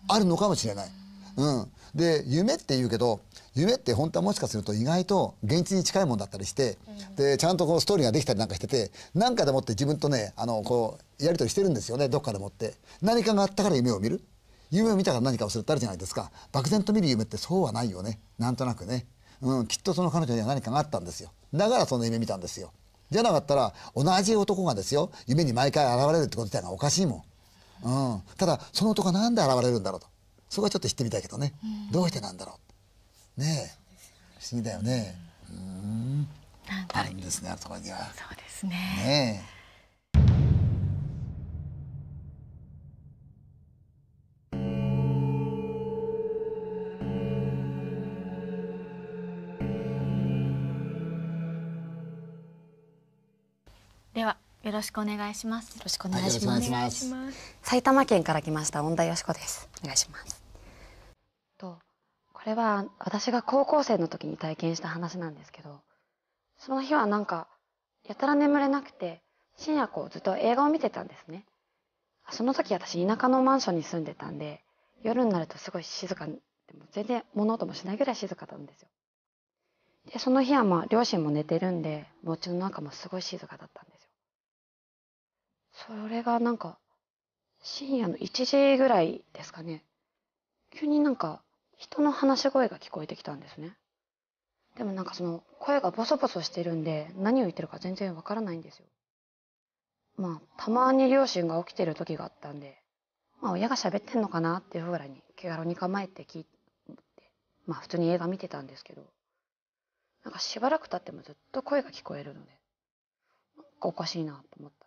[SPEAKER 3] あるのかもしれない。うん、で夢って言うけど夢って本当はもしかすると意外と現実に近いもんだったりして、でちゃんとこうストーリーができたりなんかしてて、何かでもって自分とねあのこうやり取りしてるんですよね。どっかでもって何かがあったから夢を見る、夢を見たから何かをするってあるじゃないですか。漠然と見る夢ってそうはないよね。なんとなくね、うん、きっとその彼女には何かがあったんですよ。だからその夢見たんですよ。じゃなかったら同じ男がですよ夢に毎回現れるってこと自体がおかしいもん。うん、ただその男がなんで現れるんだろうと、そこはちょっと知ってみたいけどね、うん、どうしてなんだろうねえ、不思議だよね。うん、あるんですね、あるところには。
[SPEAKER 1] そうですね。
[SPEAKER 3] ねえ。
[SPEAKER 1] ではよろしくお願いします。
[SPEAKER 7] よろしくお願いします。
[SPEAKER 3] はい、よろしくお願いします。
[SPEAKER 7] 埼玉県から来ました恩田よしこです。お願いします。とこれは私が高校生の時に体験した話なんですけど、その日はなんかやたら眠れなくて深夜こうずっと映画を見てたんですね。その時私田舎のマンションに住んでたんで、夜になるとすごい静かでも全然物音もしないぐらい静かなんですよ。でその日はまあ両親も寝てるんで、お家の中もすごい静かだったんですよ。それがなんか深夜のいちじぐらいですかね、急になんか人の話し声が聞こえてきたんですね。でもなんかその声がボソボソしてるんで何を言ってるか全然わからないんですよ。まあたまに両親が起きてる時があったんで、まあ親が喋ってんのかなっていうぐらいに気軽に構えて聞いて、まあ普通に映画見てたんですけど、なんかしばらく経ってもずっと声が聞こえるので、なんかおかしいなと思ったん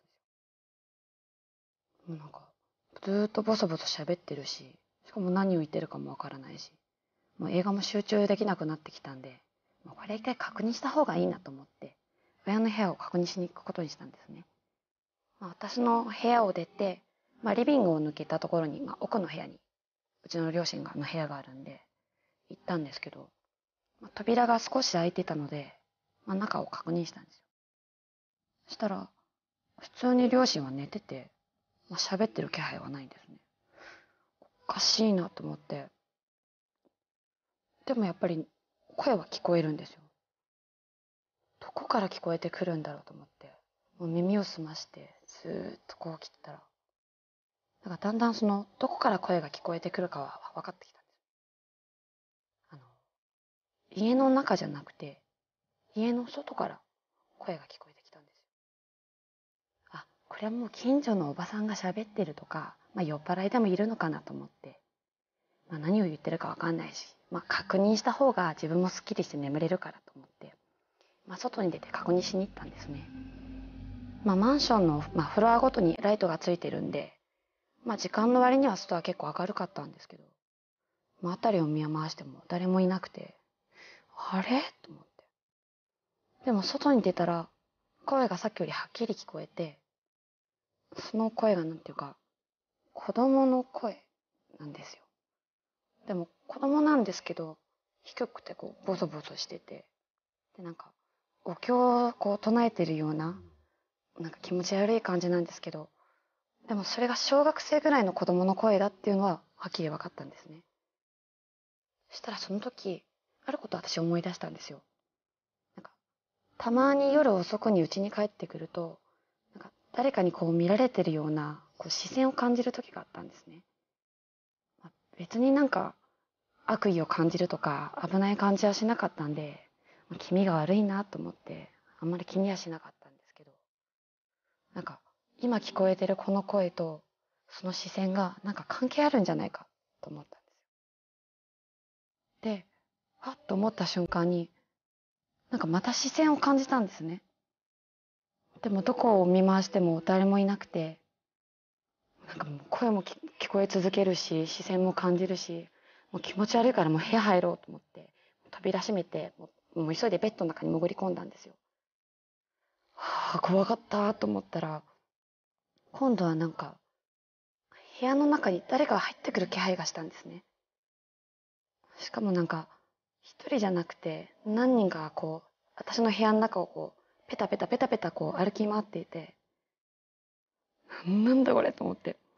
[SPEAKER 7] ですよ。もうなんかずーっとボソボソ喋ってるし、しかも何を言ってるかもわからないし、もう映画も集中できなくなってきたんで、もうこれ一回確認した方がいいなと思って親の部屋を確認しに行くことにしたんですね。まあ、私の部屋を出て、まあ、リビングを抜けたところに、まあ、奥の部屋にうちの両親がの部屋があるんで行ったんですけど、まあ、扉が少し開いてたので、まあ、中を確認したんですよ。そしたら普通に両親は寝てて、まあ、喋ってる気配はないんですね。おかしいなと思って、でもやっぱり声は聞こえるんですよ。どこから聞こえてくるんだろうと思って、もう耳を澄ましてずーっとこう聞いてたら、なんかだんだんそのどこから声が聞こえてくるかは分かってきたんです。あの家の中じゃなくて家の外から声が聞こえてきたんですよ。あ、これはもう近所のおばさんが喋ってるとか、まあ、酔っ払いでもいるのかなと思って、まあ、何を言ってるか分かんないし、まあ、確認した方が自分もすっきりして眠れるからと思って、まあ、外に出て確認しに行ったんですね。まあ、マンションの、まあ、フロアごとにライトがついてるんで、まあ、時間の割には外は結構明るかったんですけど、まあ、辺りを見回しても誰もいなくて、あれと思って。でも外に出たら声がさっきよりはっきり聞こえて、その声がなんていうか子供の声なんですよ。でも子供なんですけど低くてこうボソボソしてて、でなんかお経をこう唱えてるような、なんか気持ち悪い感じなんですけど、でもそれが小学生ぐらいの子供の声だっていうのははっきり分かったんですね。そしたらその時あることを私思い出したんですよ。なんかたまに夜遅くに家に帰ってくると、なんか誰かにこう見られてるようなこう視線を感じる時があったんですね。まあ、別になんか悪意を感じるとか危ない感じはしなかったんで、まあ、気味が悪いなと思ってあんまり気にはしなかったんですけど、なんか今聞こえてるこの声とその視線がなんか関係あるんじゃないかと思ったんですよ。で、はっと思った瞬間になんかまた視線を感じたんですね。でもどこを見回しても誰もいなくて、なんかもう声も聞こえ続けるし視線も感じるし、もう気持ち悪いからもう部屋入ろうと思って扉閉めて、もう、もう急いでベッドの中に潜り込んだんですよ。はあ、怖かったと思ったら、今度はなんか部屋の中に誰かが入ってくる気配がしたんですね。しかもなんか一人じゃなくて何人かこう私の部屋の中をこうペタペタペタペタこう歩き回っていて、なんだこれと思って、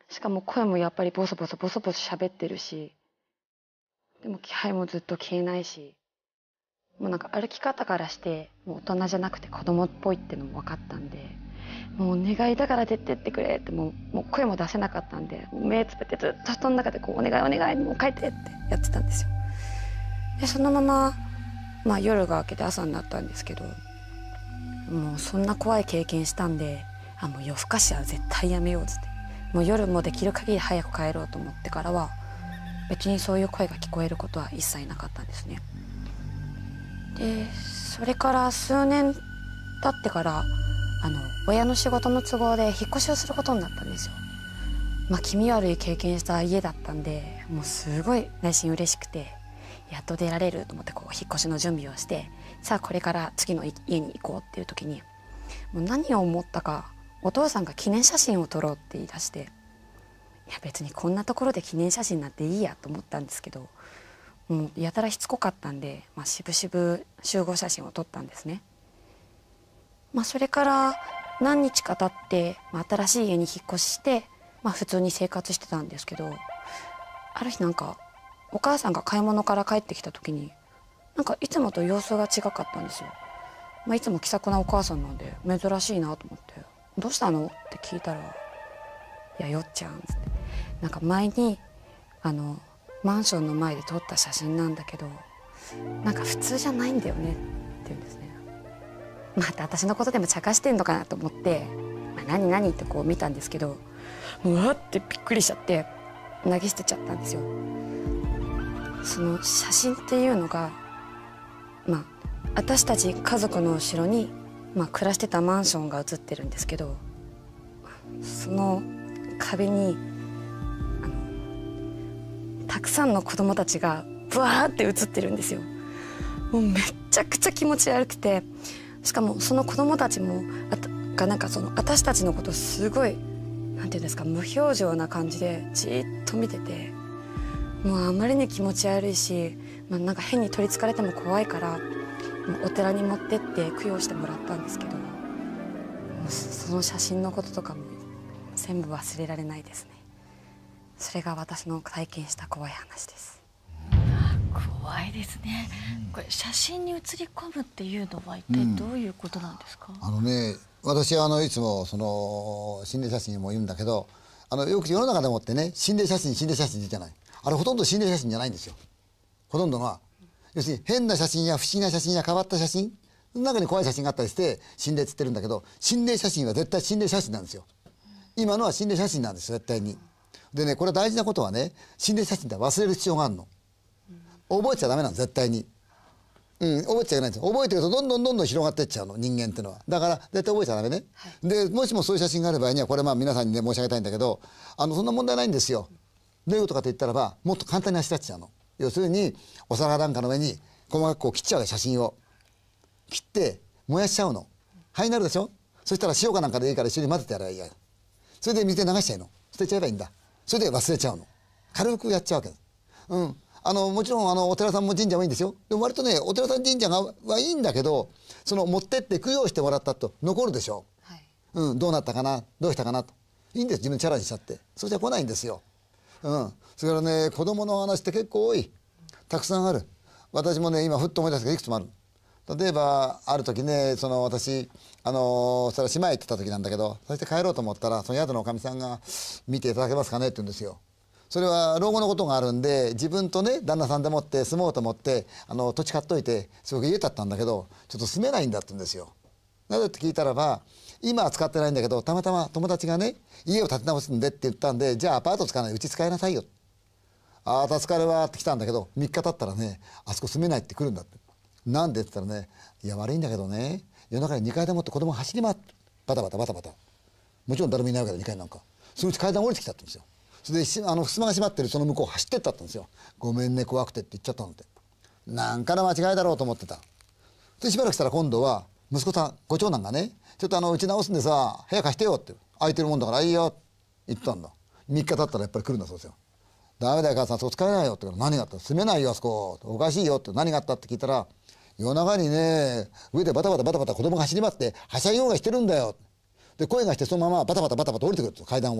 [SPEAKER 7] しかも声もやっぱりボソボソボソボソ喋ってるし、でも気配もずっと消えないし、もうなんか歩き方からしてもう大人じゃなくて子供っぽいってのも分かったんで、もうお願いだから出てってくれって、もうもう声も出せなかったんで、もう目つぶってずっと布団の中でこうお願いお願いもう帰ってってやってたんですよ。でそのまま、まあ、夜が明けて朝になったんですけど、もうそんな怖い経験したんで、あもう夜更かしは絶対やめようっつって、もう夜もできる限り早く帰ろうと思ってからは別にそういう声が聞こえることは一切なかったんですね。でそれから数年経ってからあの親の仕事の都合で引っ越しをすることになったんですよ。まあ気味悪い経験した家だったんで、もうすごい内心嬉しくて、やっと出られると思ってこう引っ越しの準備をして、さあこれから次の家に行こうっていう時に、もう何を思ったかお父さんが記念写真を撮ろうって言い出して、いや別にこんなところで記念写真なんていいやと思ったんですけど、もうやたらしつこかったんで、まあ、しぶしぶ集合写真を撮ったんですね。まあ、それから何日か経って、まあ、新しい家に引っ越しして、まあ、普通に生活してたんですけど、ある日なんかお母さんが買い物から帰ってきた時になんかいつもと様子が違かったんですよ。まあ、いつも気さくなお母さんなんで珍しいなと思って「どうしたの?」って聞いたら「いやよっちゃん」っつって、なんか前にあのマンションの前で撮った写真なんだけど、なんか普通じゃないんだよねって言うんですね。また私のことでも茶化してんのかなと思って「まあ、何何?」ってこう見たんですけど、うわってびっくりしちゃって投げ捨てちゃったんですよ。その写真っていうのが、まあ私たち家族の後ろに、まあ、暮らしてたマンションが写ってるんですけど、その壁にあのたくさんの子供たちがブワーって写ってるんですよ。もうめっちゃくちゃ気持ち悪くて、しかもその子供たちもあたがなんかその私たちのことすごいなんていうんですか、無表情な感じでじーっと見てて、もうあまりに気持ち悪いし、まあ、なんか変に取りつかれても怖いからお寺に持ってって供養してもらったんですけど、その写真のこととかも全部忘れられないですね。それが私の体験した怖い話です。
[SPEAKER 1] 怖いですね。これ写真に写り込むっていうのは一体どういうことなんですか？
[SPEAKER 3] うん、あのね、私はあのいつもその心霊写真も言うんだけど、あのよく世の中でもってね、心霊写真心霊写真じゃない、あれほとんど心霊写真じゃないんですよ。ほとんどのは要するに変な写真や不思議な写真や変わった写真の中に怖い写真があったりして心霊っつってるんだけど、心霊写真は絶対心霊写真なんですよ。今のは心霊写真なんですよ、絶対に。でね、これ大事なことはね、心霊写真って忘れる必要があるの。覚えちゃダメなの、絶対に。うん、覚えちゃいけないんですよ。覚えてるとどんどんどんどん広がっていっちゃうの、人間ってのは。だから絶対覚えちゃダメね。はい、でもしもそういう写真がある場合には、これまあ皆さんにね申し上げたいんだけど、あのそんな問題ないんですよ。どういうことかと言ったらば、もっと簡単に足立っちゃうの。要するにお皿なんかの上に細かくこう切っちゃうわけ、写真を切って燃やしちゃうの。灰になるでしょ。そしたら塩かなんかでいいから一緒に混ぜてやればいいや。それで水で流しちゃうの。捨てちゃえばいいんだ。それで忘れちゃうの。軽くやっちゃうわけです。うん。あのもちろんあのお寺さんも神社もいいんですよ。でも割とね、お寺さん神社がはいいんだけど、その持ってって供養してもらったと残るでしょ。はい、うん、どうなったかな、どうしたかなと。いいんです、自分でチャラにしちゃって。そうじゃ来ないんですよ。うん。それからね、子供の話って結構多い。たくさんある。私もね、今ふっと思い出すけどいくつもある。例えばある時ね、その私あのそれは島へ行ってた時なんだけど、そして帰ろうと思ったらその宿のおかみさんが「見ていただけますかね」って言うんですよ。それは老後のことがあるんで、自分とね旦那さんでもって住もうと思ってあの土地買っといてすごく家建ったんだけど、ちょっと住めないんだって言うんですよ。なぜって聞いたらば、今は使ってないんだけどたまたま友達がね家を建て直すんでって言ったんで、じゃあアパート使わないうち使いなさいよ。ああ助かるわって来たんだけど、みっか経ったらね、あそこ住めないって来るんだって。なんでって言ったらね、いや悪いんだけどね、夜中ににかいでもって子供が走り回ってバタバタバタバタ、もちろん誰もいないわけでにかいなんか、そのうち階段降りてきたって言うんですよ。それでしあの襖が閉まってるその向こう走ってったって言うんですよ。ごめんね怖くてって言っちゃったのって、なんかの間違いだろうと思ってた。でしばらくしたら今度は息子さんご長男がね、ちょっとあのうち直すんでさ部屋貸してよって、空いてるもんだからいいよって言ったんだ。みっか経ったらやっぱり来るんだそうですよ。ダメだよ母さんそこ使えないよって言うから、何があった、住めないよあそこ、おかしいよって、何があったって聞いたら、夜中にね上でバタバタバタバタ子供が走り回ってはしゃぎようがしてるんだよ。で声がしてそのままバタバタバタバタ降りてくるんですよ階段を。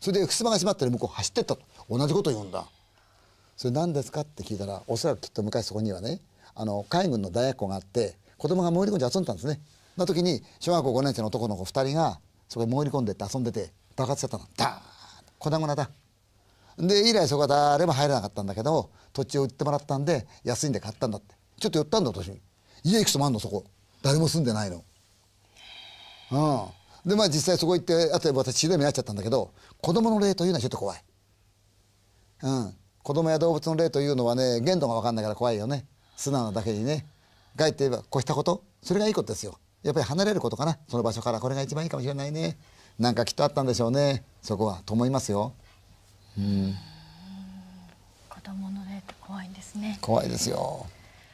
[SPEAKER 3] それで襖が閉まってる向こう走ってったと同じこと言うんだ。それ何ですかって聞いたら、おそらくきっと昔そこにはね、あの海軍の大学校があって子供が潜り込んで遊んでたんですね。その時に小学校ごねん生の男の子ふたりがそこに潜り込んでって遊んでて爆発しちゃったの。ダーン粉々だ。で以来そこは誰も入らなかったんだけど、土地を売ってもらったんで安いんで買ったんだって。ちょっと寄ったんだ私に。家いくつもあんのそこ。誰も住んでないの。うん。でまあ実際そこ行ってあとで私ひどい目に遭っちゃったんだけど、子供の霊というのはちょっと怖い。うん。子供や動物の霊というのはね、限度が分かんないから怖いよね。素直なだけにね。かえって言えば越したこと、それがいいことですよ。やっぱり離れることかな、その場所から。これが一番いいかもしれないね。なんかきっとあったんでしょうね、そこはと思いますよ。うん。
[SPEAKER 1] 子供の霊って怖いんですね。
[SPEAKER 3] 怖いですよ。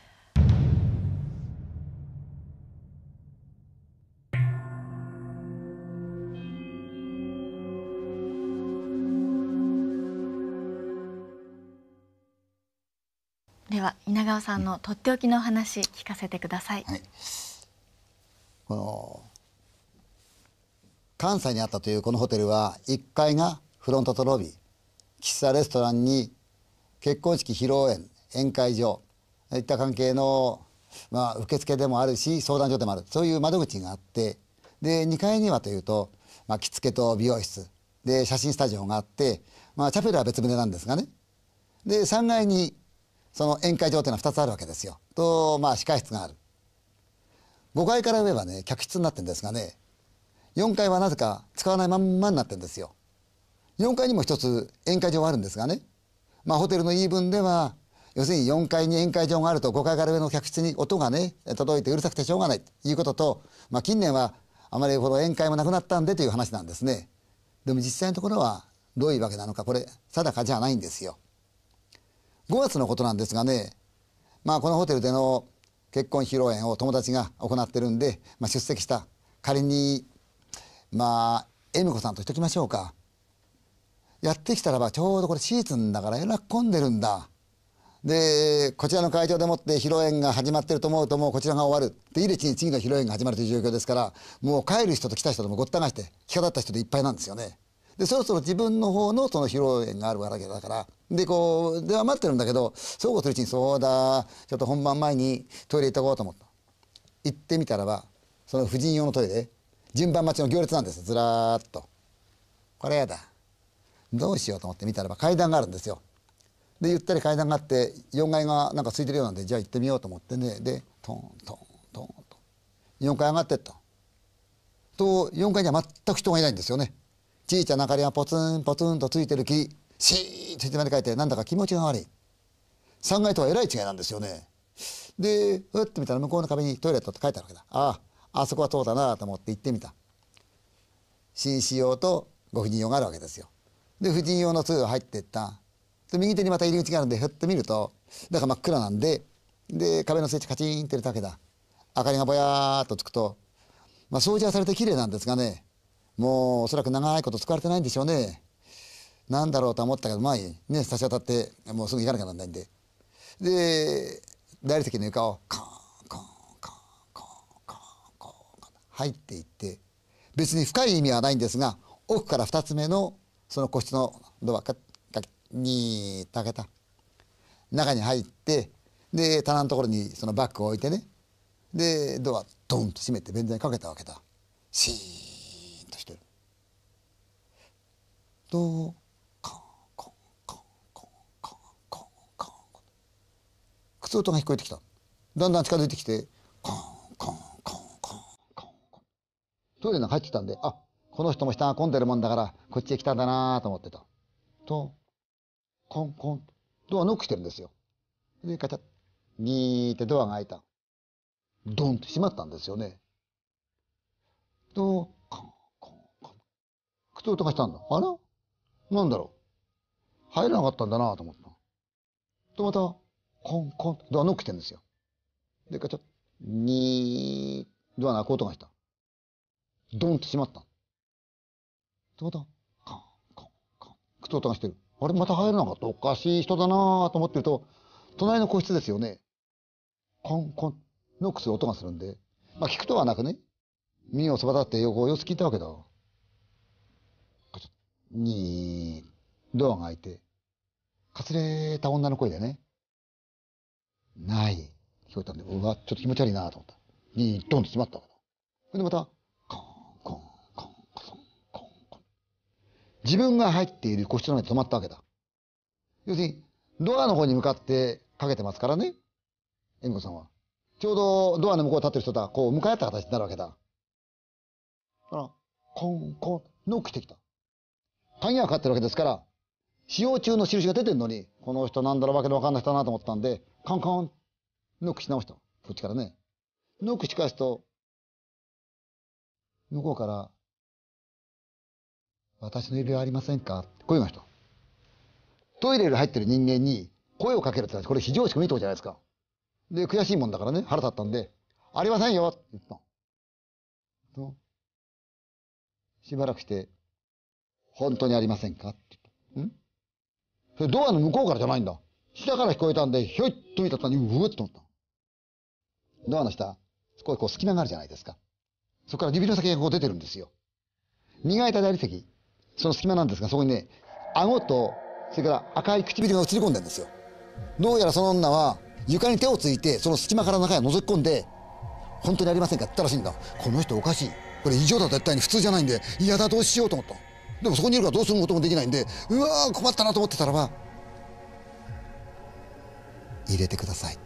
[SPEAKER 1] では稲川さんのとっておきのお話聞かせてください。
[SPEAKER 3] はい、この関西にあったというこのホテルはいっかいがフロントとロビー、喫茶レストランに結婚式披露宴、宴会場いった関係の、まあ、受付でもあるし相談所でもある、そういう窓口があって、でにかいにはというと、まあ、着付けと美容室で写真スタジオがあって、まあ、チャペルは別棟なんですがね。でさんがいにその宴会場というのはふたつあるわけですよ。とまあ控室がある。ごかいから上はね客室になってるんですがね、よんかいはなぜか使わないまんまになってるんですよ。よんかいにも一つ宴会場があるんですがね、まあホテルの言い分では要するによんかいに宴会場があるとごかいから上の客室に音がね届いてうるさくてしょうがないということと、まあ、近年はあまりこの宴会もなくなったんでという話なんですね。でも実際のところはどういうわけなのか、これ定かじゃないんですよ。ごがつのことなんですがね、まあこのホテルでの結婚披露宴を友達が行ってるんで、まあ、出席した仮にまあ恵美子さんとしときましょうか。やってきたらばちょうどこれシーズンだからえらく混んでるんだ。でこちらの会場でもって披露宴が始まってると思うともうこちらが終わるでいるうちに次の披露宴が始まるという状況ですから、もう帰る人と来た人ともごった返して着飾った人でいっぱいなんですよね。でそろそろ自分の方のその披露宴があるわけだから、でこうでは待ってるんだけど、そうこうするうちにそうだちょっと本番前にトイレ行ってこうと思った。行ってみたらばその婦人用のトイレ順番待ちの行列なんです、ずらーっと。これやだ、どうしようと思って見たらば階段があるんですよ。でゆったり階段があってよんかいがなんか空いてるようなんで、じゃあ行ってみようと思ってね、でトントントンとよんかい上がってったと、よんかいには全く人がいないんですよね。小さな明かりがポツンポツンとついてる木、シーッと手まで書いてなんだか気持ちが悪い。さんがいとはえらい違いなんですよね。でふって見たら向こうの壁にトイレットって書いてあるわけだ。あああそこはそうだなと思って行ってみた。紳士用とご婦人用があるわけですよ。で婦人用の通路入っていった。で右手にまた入り口があるんでふってみるとだから真っ暗なんで、で壁のスイッチカチンって入れたわけだ。明かりがぼやーっとつくと、まあ、掃除はされて綺麗なんですがね、もうおそらく長いこと使われてないんでしょうね。なんだろうと思ったけど、まあいいね、差し当たってもうすぐ行かなきゃなんないんで、で大理石の床をカーンカーンカーンカーンカーンカーンカーン入っていって、別に深い意味はないんですが、奥からふたつめのその個室のドアカッカッにーっと開けた。中に入ってで棚のところにそのバッグを置いてね、でドアドンと閉めて便座にかけたわけだ。シーンとしてるとカンカンカンカンカンカンカン靴音が聞こえてきた。だんだん近づいてきてカンカンカンカンカンカントイレの中入ってきたんで、あこの人も下が混んでるもんだからこっちへ来たんだなと思ってたと、コンコンドアノックしてるんですよ。でカチャッギーってドアが開いた。ドンって閉まったんですよね。とカンカンカン靴音がしたんだ。あらなんだろう、入らなかったんだなと思った。とまたコンコンドアノックしてるんですよ。でカチャッギードアの開く音がした。ドンって閉まった。とまたカンカンカン靴音がしてる。あれまた入らなかった、おかしい人だなと思ってると、隣の個室ですよね。コンコンノックする音がするんで、まあ聞くとはなくね、耳をそば立って横を様子聞いたわけだ。 にドアが開いて、かすれた女の声でね、ない聞こえたんで、うわ、ちょっと気持ち悪いなと思った。にドンと閉まったわけだ。それでまた、コンコンコンコンコンコン。自分が入っている個室の前で止まったわけだ。要するに、ドアの方に向かってかけてますからね、恵美子さんは。ちょうどドアの向こう立ってる人とはこう向かい合った形になるわけだ。だから、コンコン、ノックしてきた。鍵がかかってるわけですから、使用中の印が出てるのに、この人なんだろうわけのわかんない人だなと思ったんで、カンカン、ノックし直した。こっちからね。ノックし返すと、向こうから、私の指輪ありませんかって声がした。トイレに入ってる人間に声をかけるってこれ非常識のいいとこじゃないですか。で、悔しいもんだからね、腹立ったんで、ありませんよって言った。としばらくして、本当にありませんかって言った。んそれドアの向こうからじゃないんだ。下から聞こえたんで、ひょいっと見た途端に、うわっと思った。ドアの下、少しこう隙間があるじゃないですか。そこから指の先がこう出てるんですよ。磨いた左席、その隙間なんですが、そこにね、顎と、それから赤い唇が映り込んでるんですよ。どうやらその女は、床に手をついて、その隙間から中へ覗き込んで、本当にありませんかって言ったらしいんだ。この人おかしい。これ異常だと絶対に普通じゃないんで、嫌だどうしようと思った。でもそこにいるからどうすることもできないんで、うわー困ったなと思ってたらば、入れてくださいって。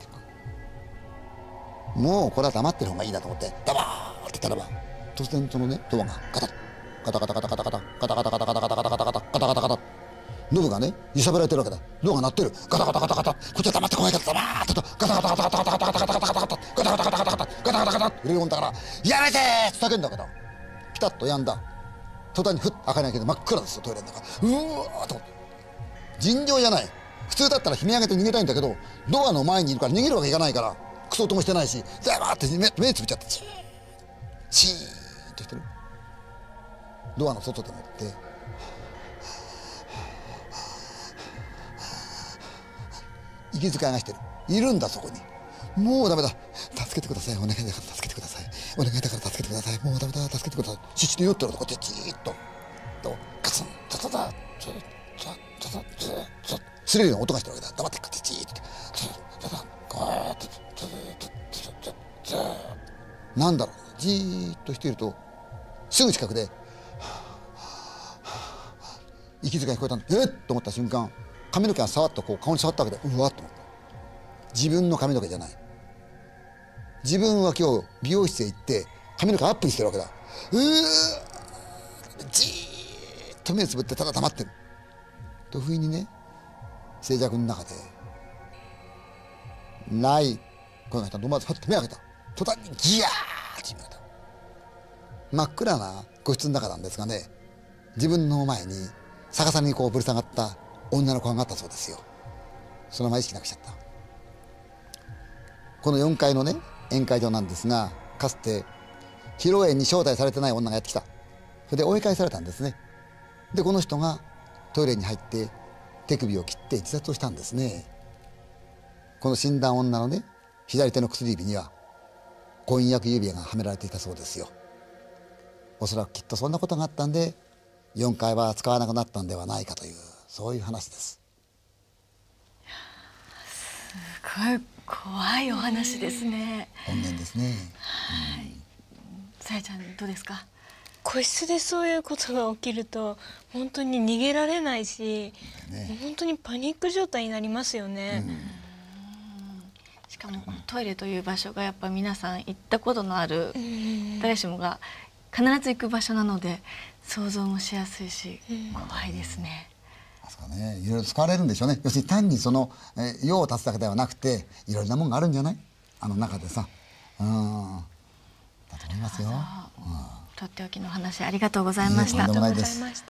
[SPEAKER 3] もうこれは黙ってる方がいいなと思って、ダバーって言ったらば、突然そのね、ドアがガタッ、ガタガタガタガタガタ、ガタガタガタガタガタガタガタガタガタガタガタ、ノブがね、揺さぶられてるわけだ。ドアが鳴ってる。ガタガタガタガタ、こっちは黙ってこないからダバーってと、ガタガタガタガタガタガタガタガタガタガタガタガタガタガタガタガタガタガタって売れるもんだから、やめてーって叫んだわけだ。ピタッとやんだ。途端にふっ開かないけど真っ暗ですよ、トイレの中。うわーと思って。尋常じゃない。普通だったら悲鳴上げて逃げたいんだけど、ドアの前にいるから逃げるわけいかないから、クソ音もしてないし、ザバーって目、目つぶっちゃって、チーン、チーンとしてる。ドアの外でもって、息遣いがしてる。いるんだ、そこに。もうダメだ。助けてください。お願いだから助けてください。お願いだから助けてください。もうダメだ。助けてください。必死に酔ってるとこってじーっと。と、カツン、タタタ、ツー、ツー、ツー、ツー、ツー、すれるような音がしてるわけだ。黙ってかってじーっと。ツー、タタ、こうやって、ツー、ツー、ツー、ツー、ツー。なんだろう。じーっとしていると、すぐ近くで、息遣い聞こえたんだ。えっと思った瞬間、髪の毛がさわっとこう顔に触ったわけで、うわっと思った。自分の髪の毛じゃない。自分は今日美容室へ行って髪の毛アップにしてるわけだ。うーじーっと目つぶってただ黙ってる。と不意にね、静寂の中でない声がした。まずはって目を開けた。途端にギヤーって見えた。真っ暗な個室の中なんですがね、自分の前に逆さにこうぶら下がった女の子があったそうですよ。そのまま意識なくしちゃった。このよんかいのね、宴会場なんですが、かつて披露宴に招待されてない女がやってきた。それで追い返されたんですね。でこの人がトイレに入って手首を切って自殺をしたんですね。この死んだ女のね、左手の薬指には婚約指輪がはめられていたそうですよ。おそらくきっとそんなことがあったんでよんかいは使わなくなったんではないかという、そういう話です。
[SPEAKER 1] すごい怖いお話ですね。
[SPEAKER 3] 本年ですね。
[SPEAKER 1] はい。さやちゃんどうですか。
[SPEAKER 4] 個室でそういうことが起きると本当に逃げられないし、ね、本当にパニック状態になりますよね。うん、
[SPEAKER 1] しかもトイレという場所がやっぱ皆さん行ったことのある誰しもが必ず行く場所なので想像もしやすいし怖いですね。
[SPEAKER 3] ね、いろいろ使われるんでしょうね。要するに単にその、えー、用を足すだけではなくていろいろなものがあるんじゃない、あの中でさ。うんだと思いますよ。うん、
[SPEAKER 1] とっておきの話ありがとうございました。
[SPEAKER 3] とんでもないです。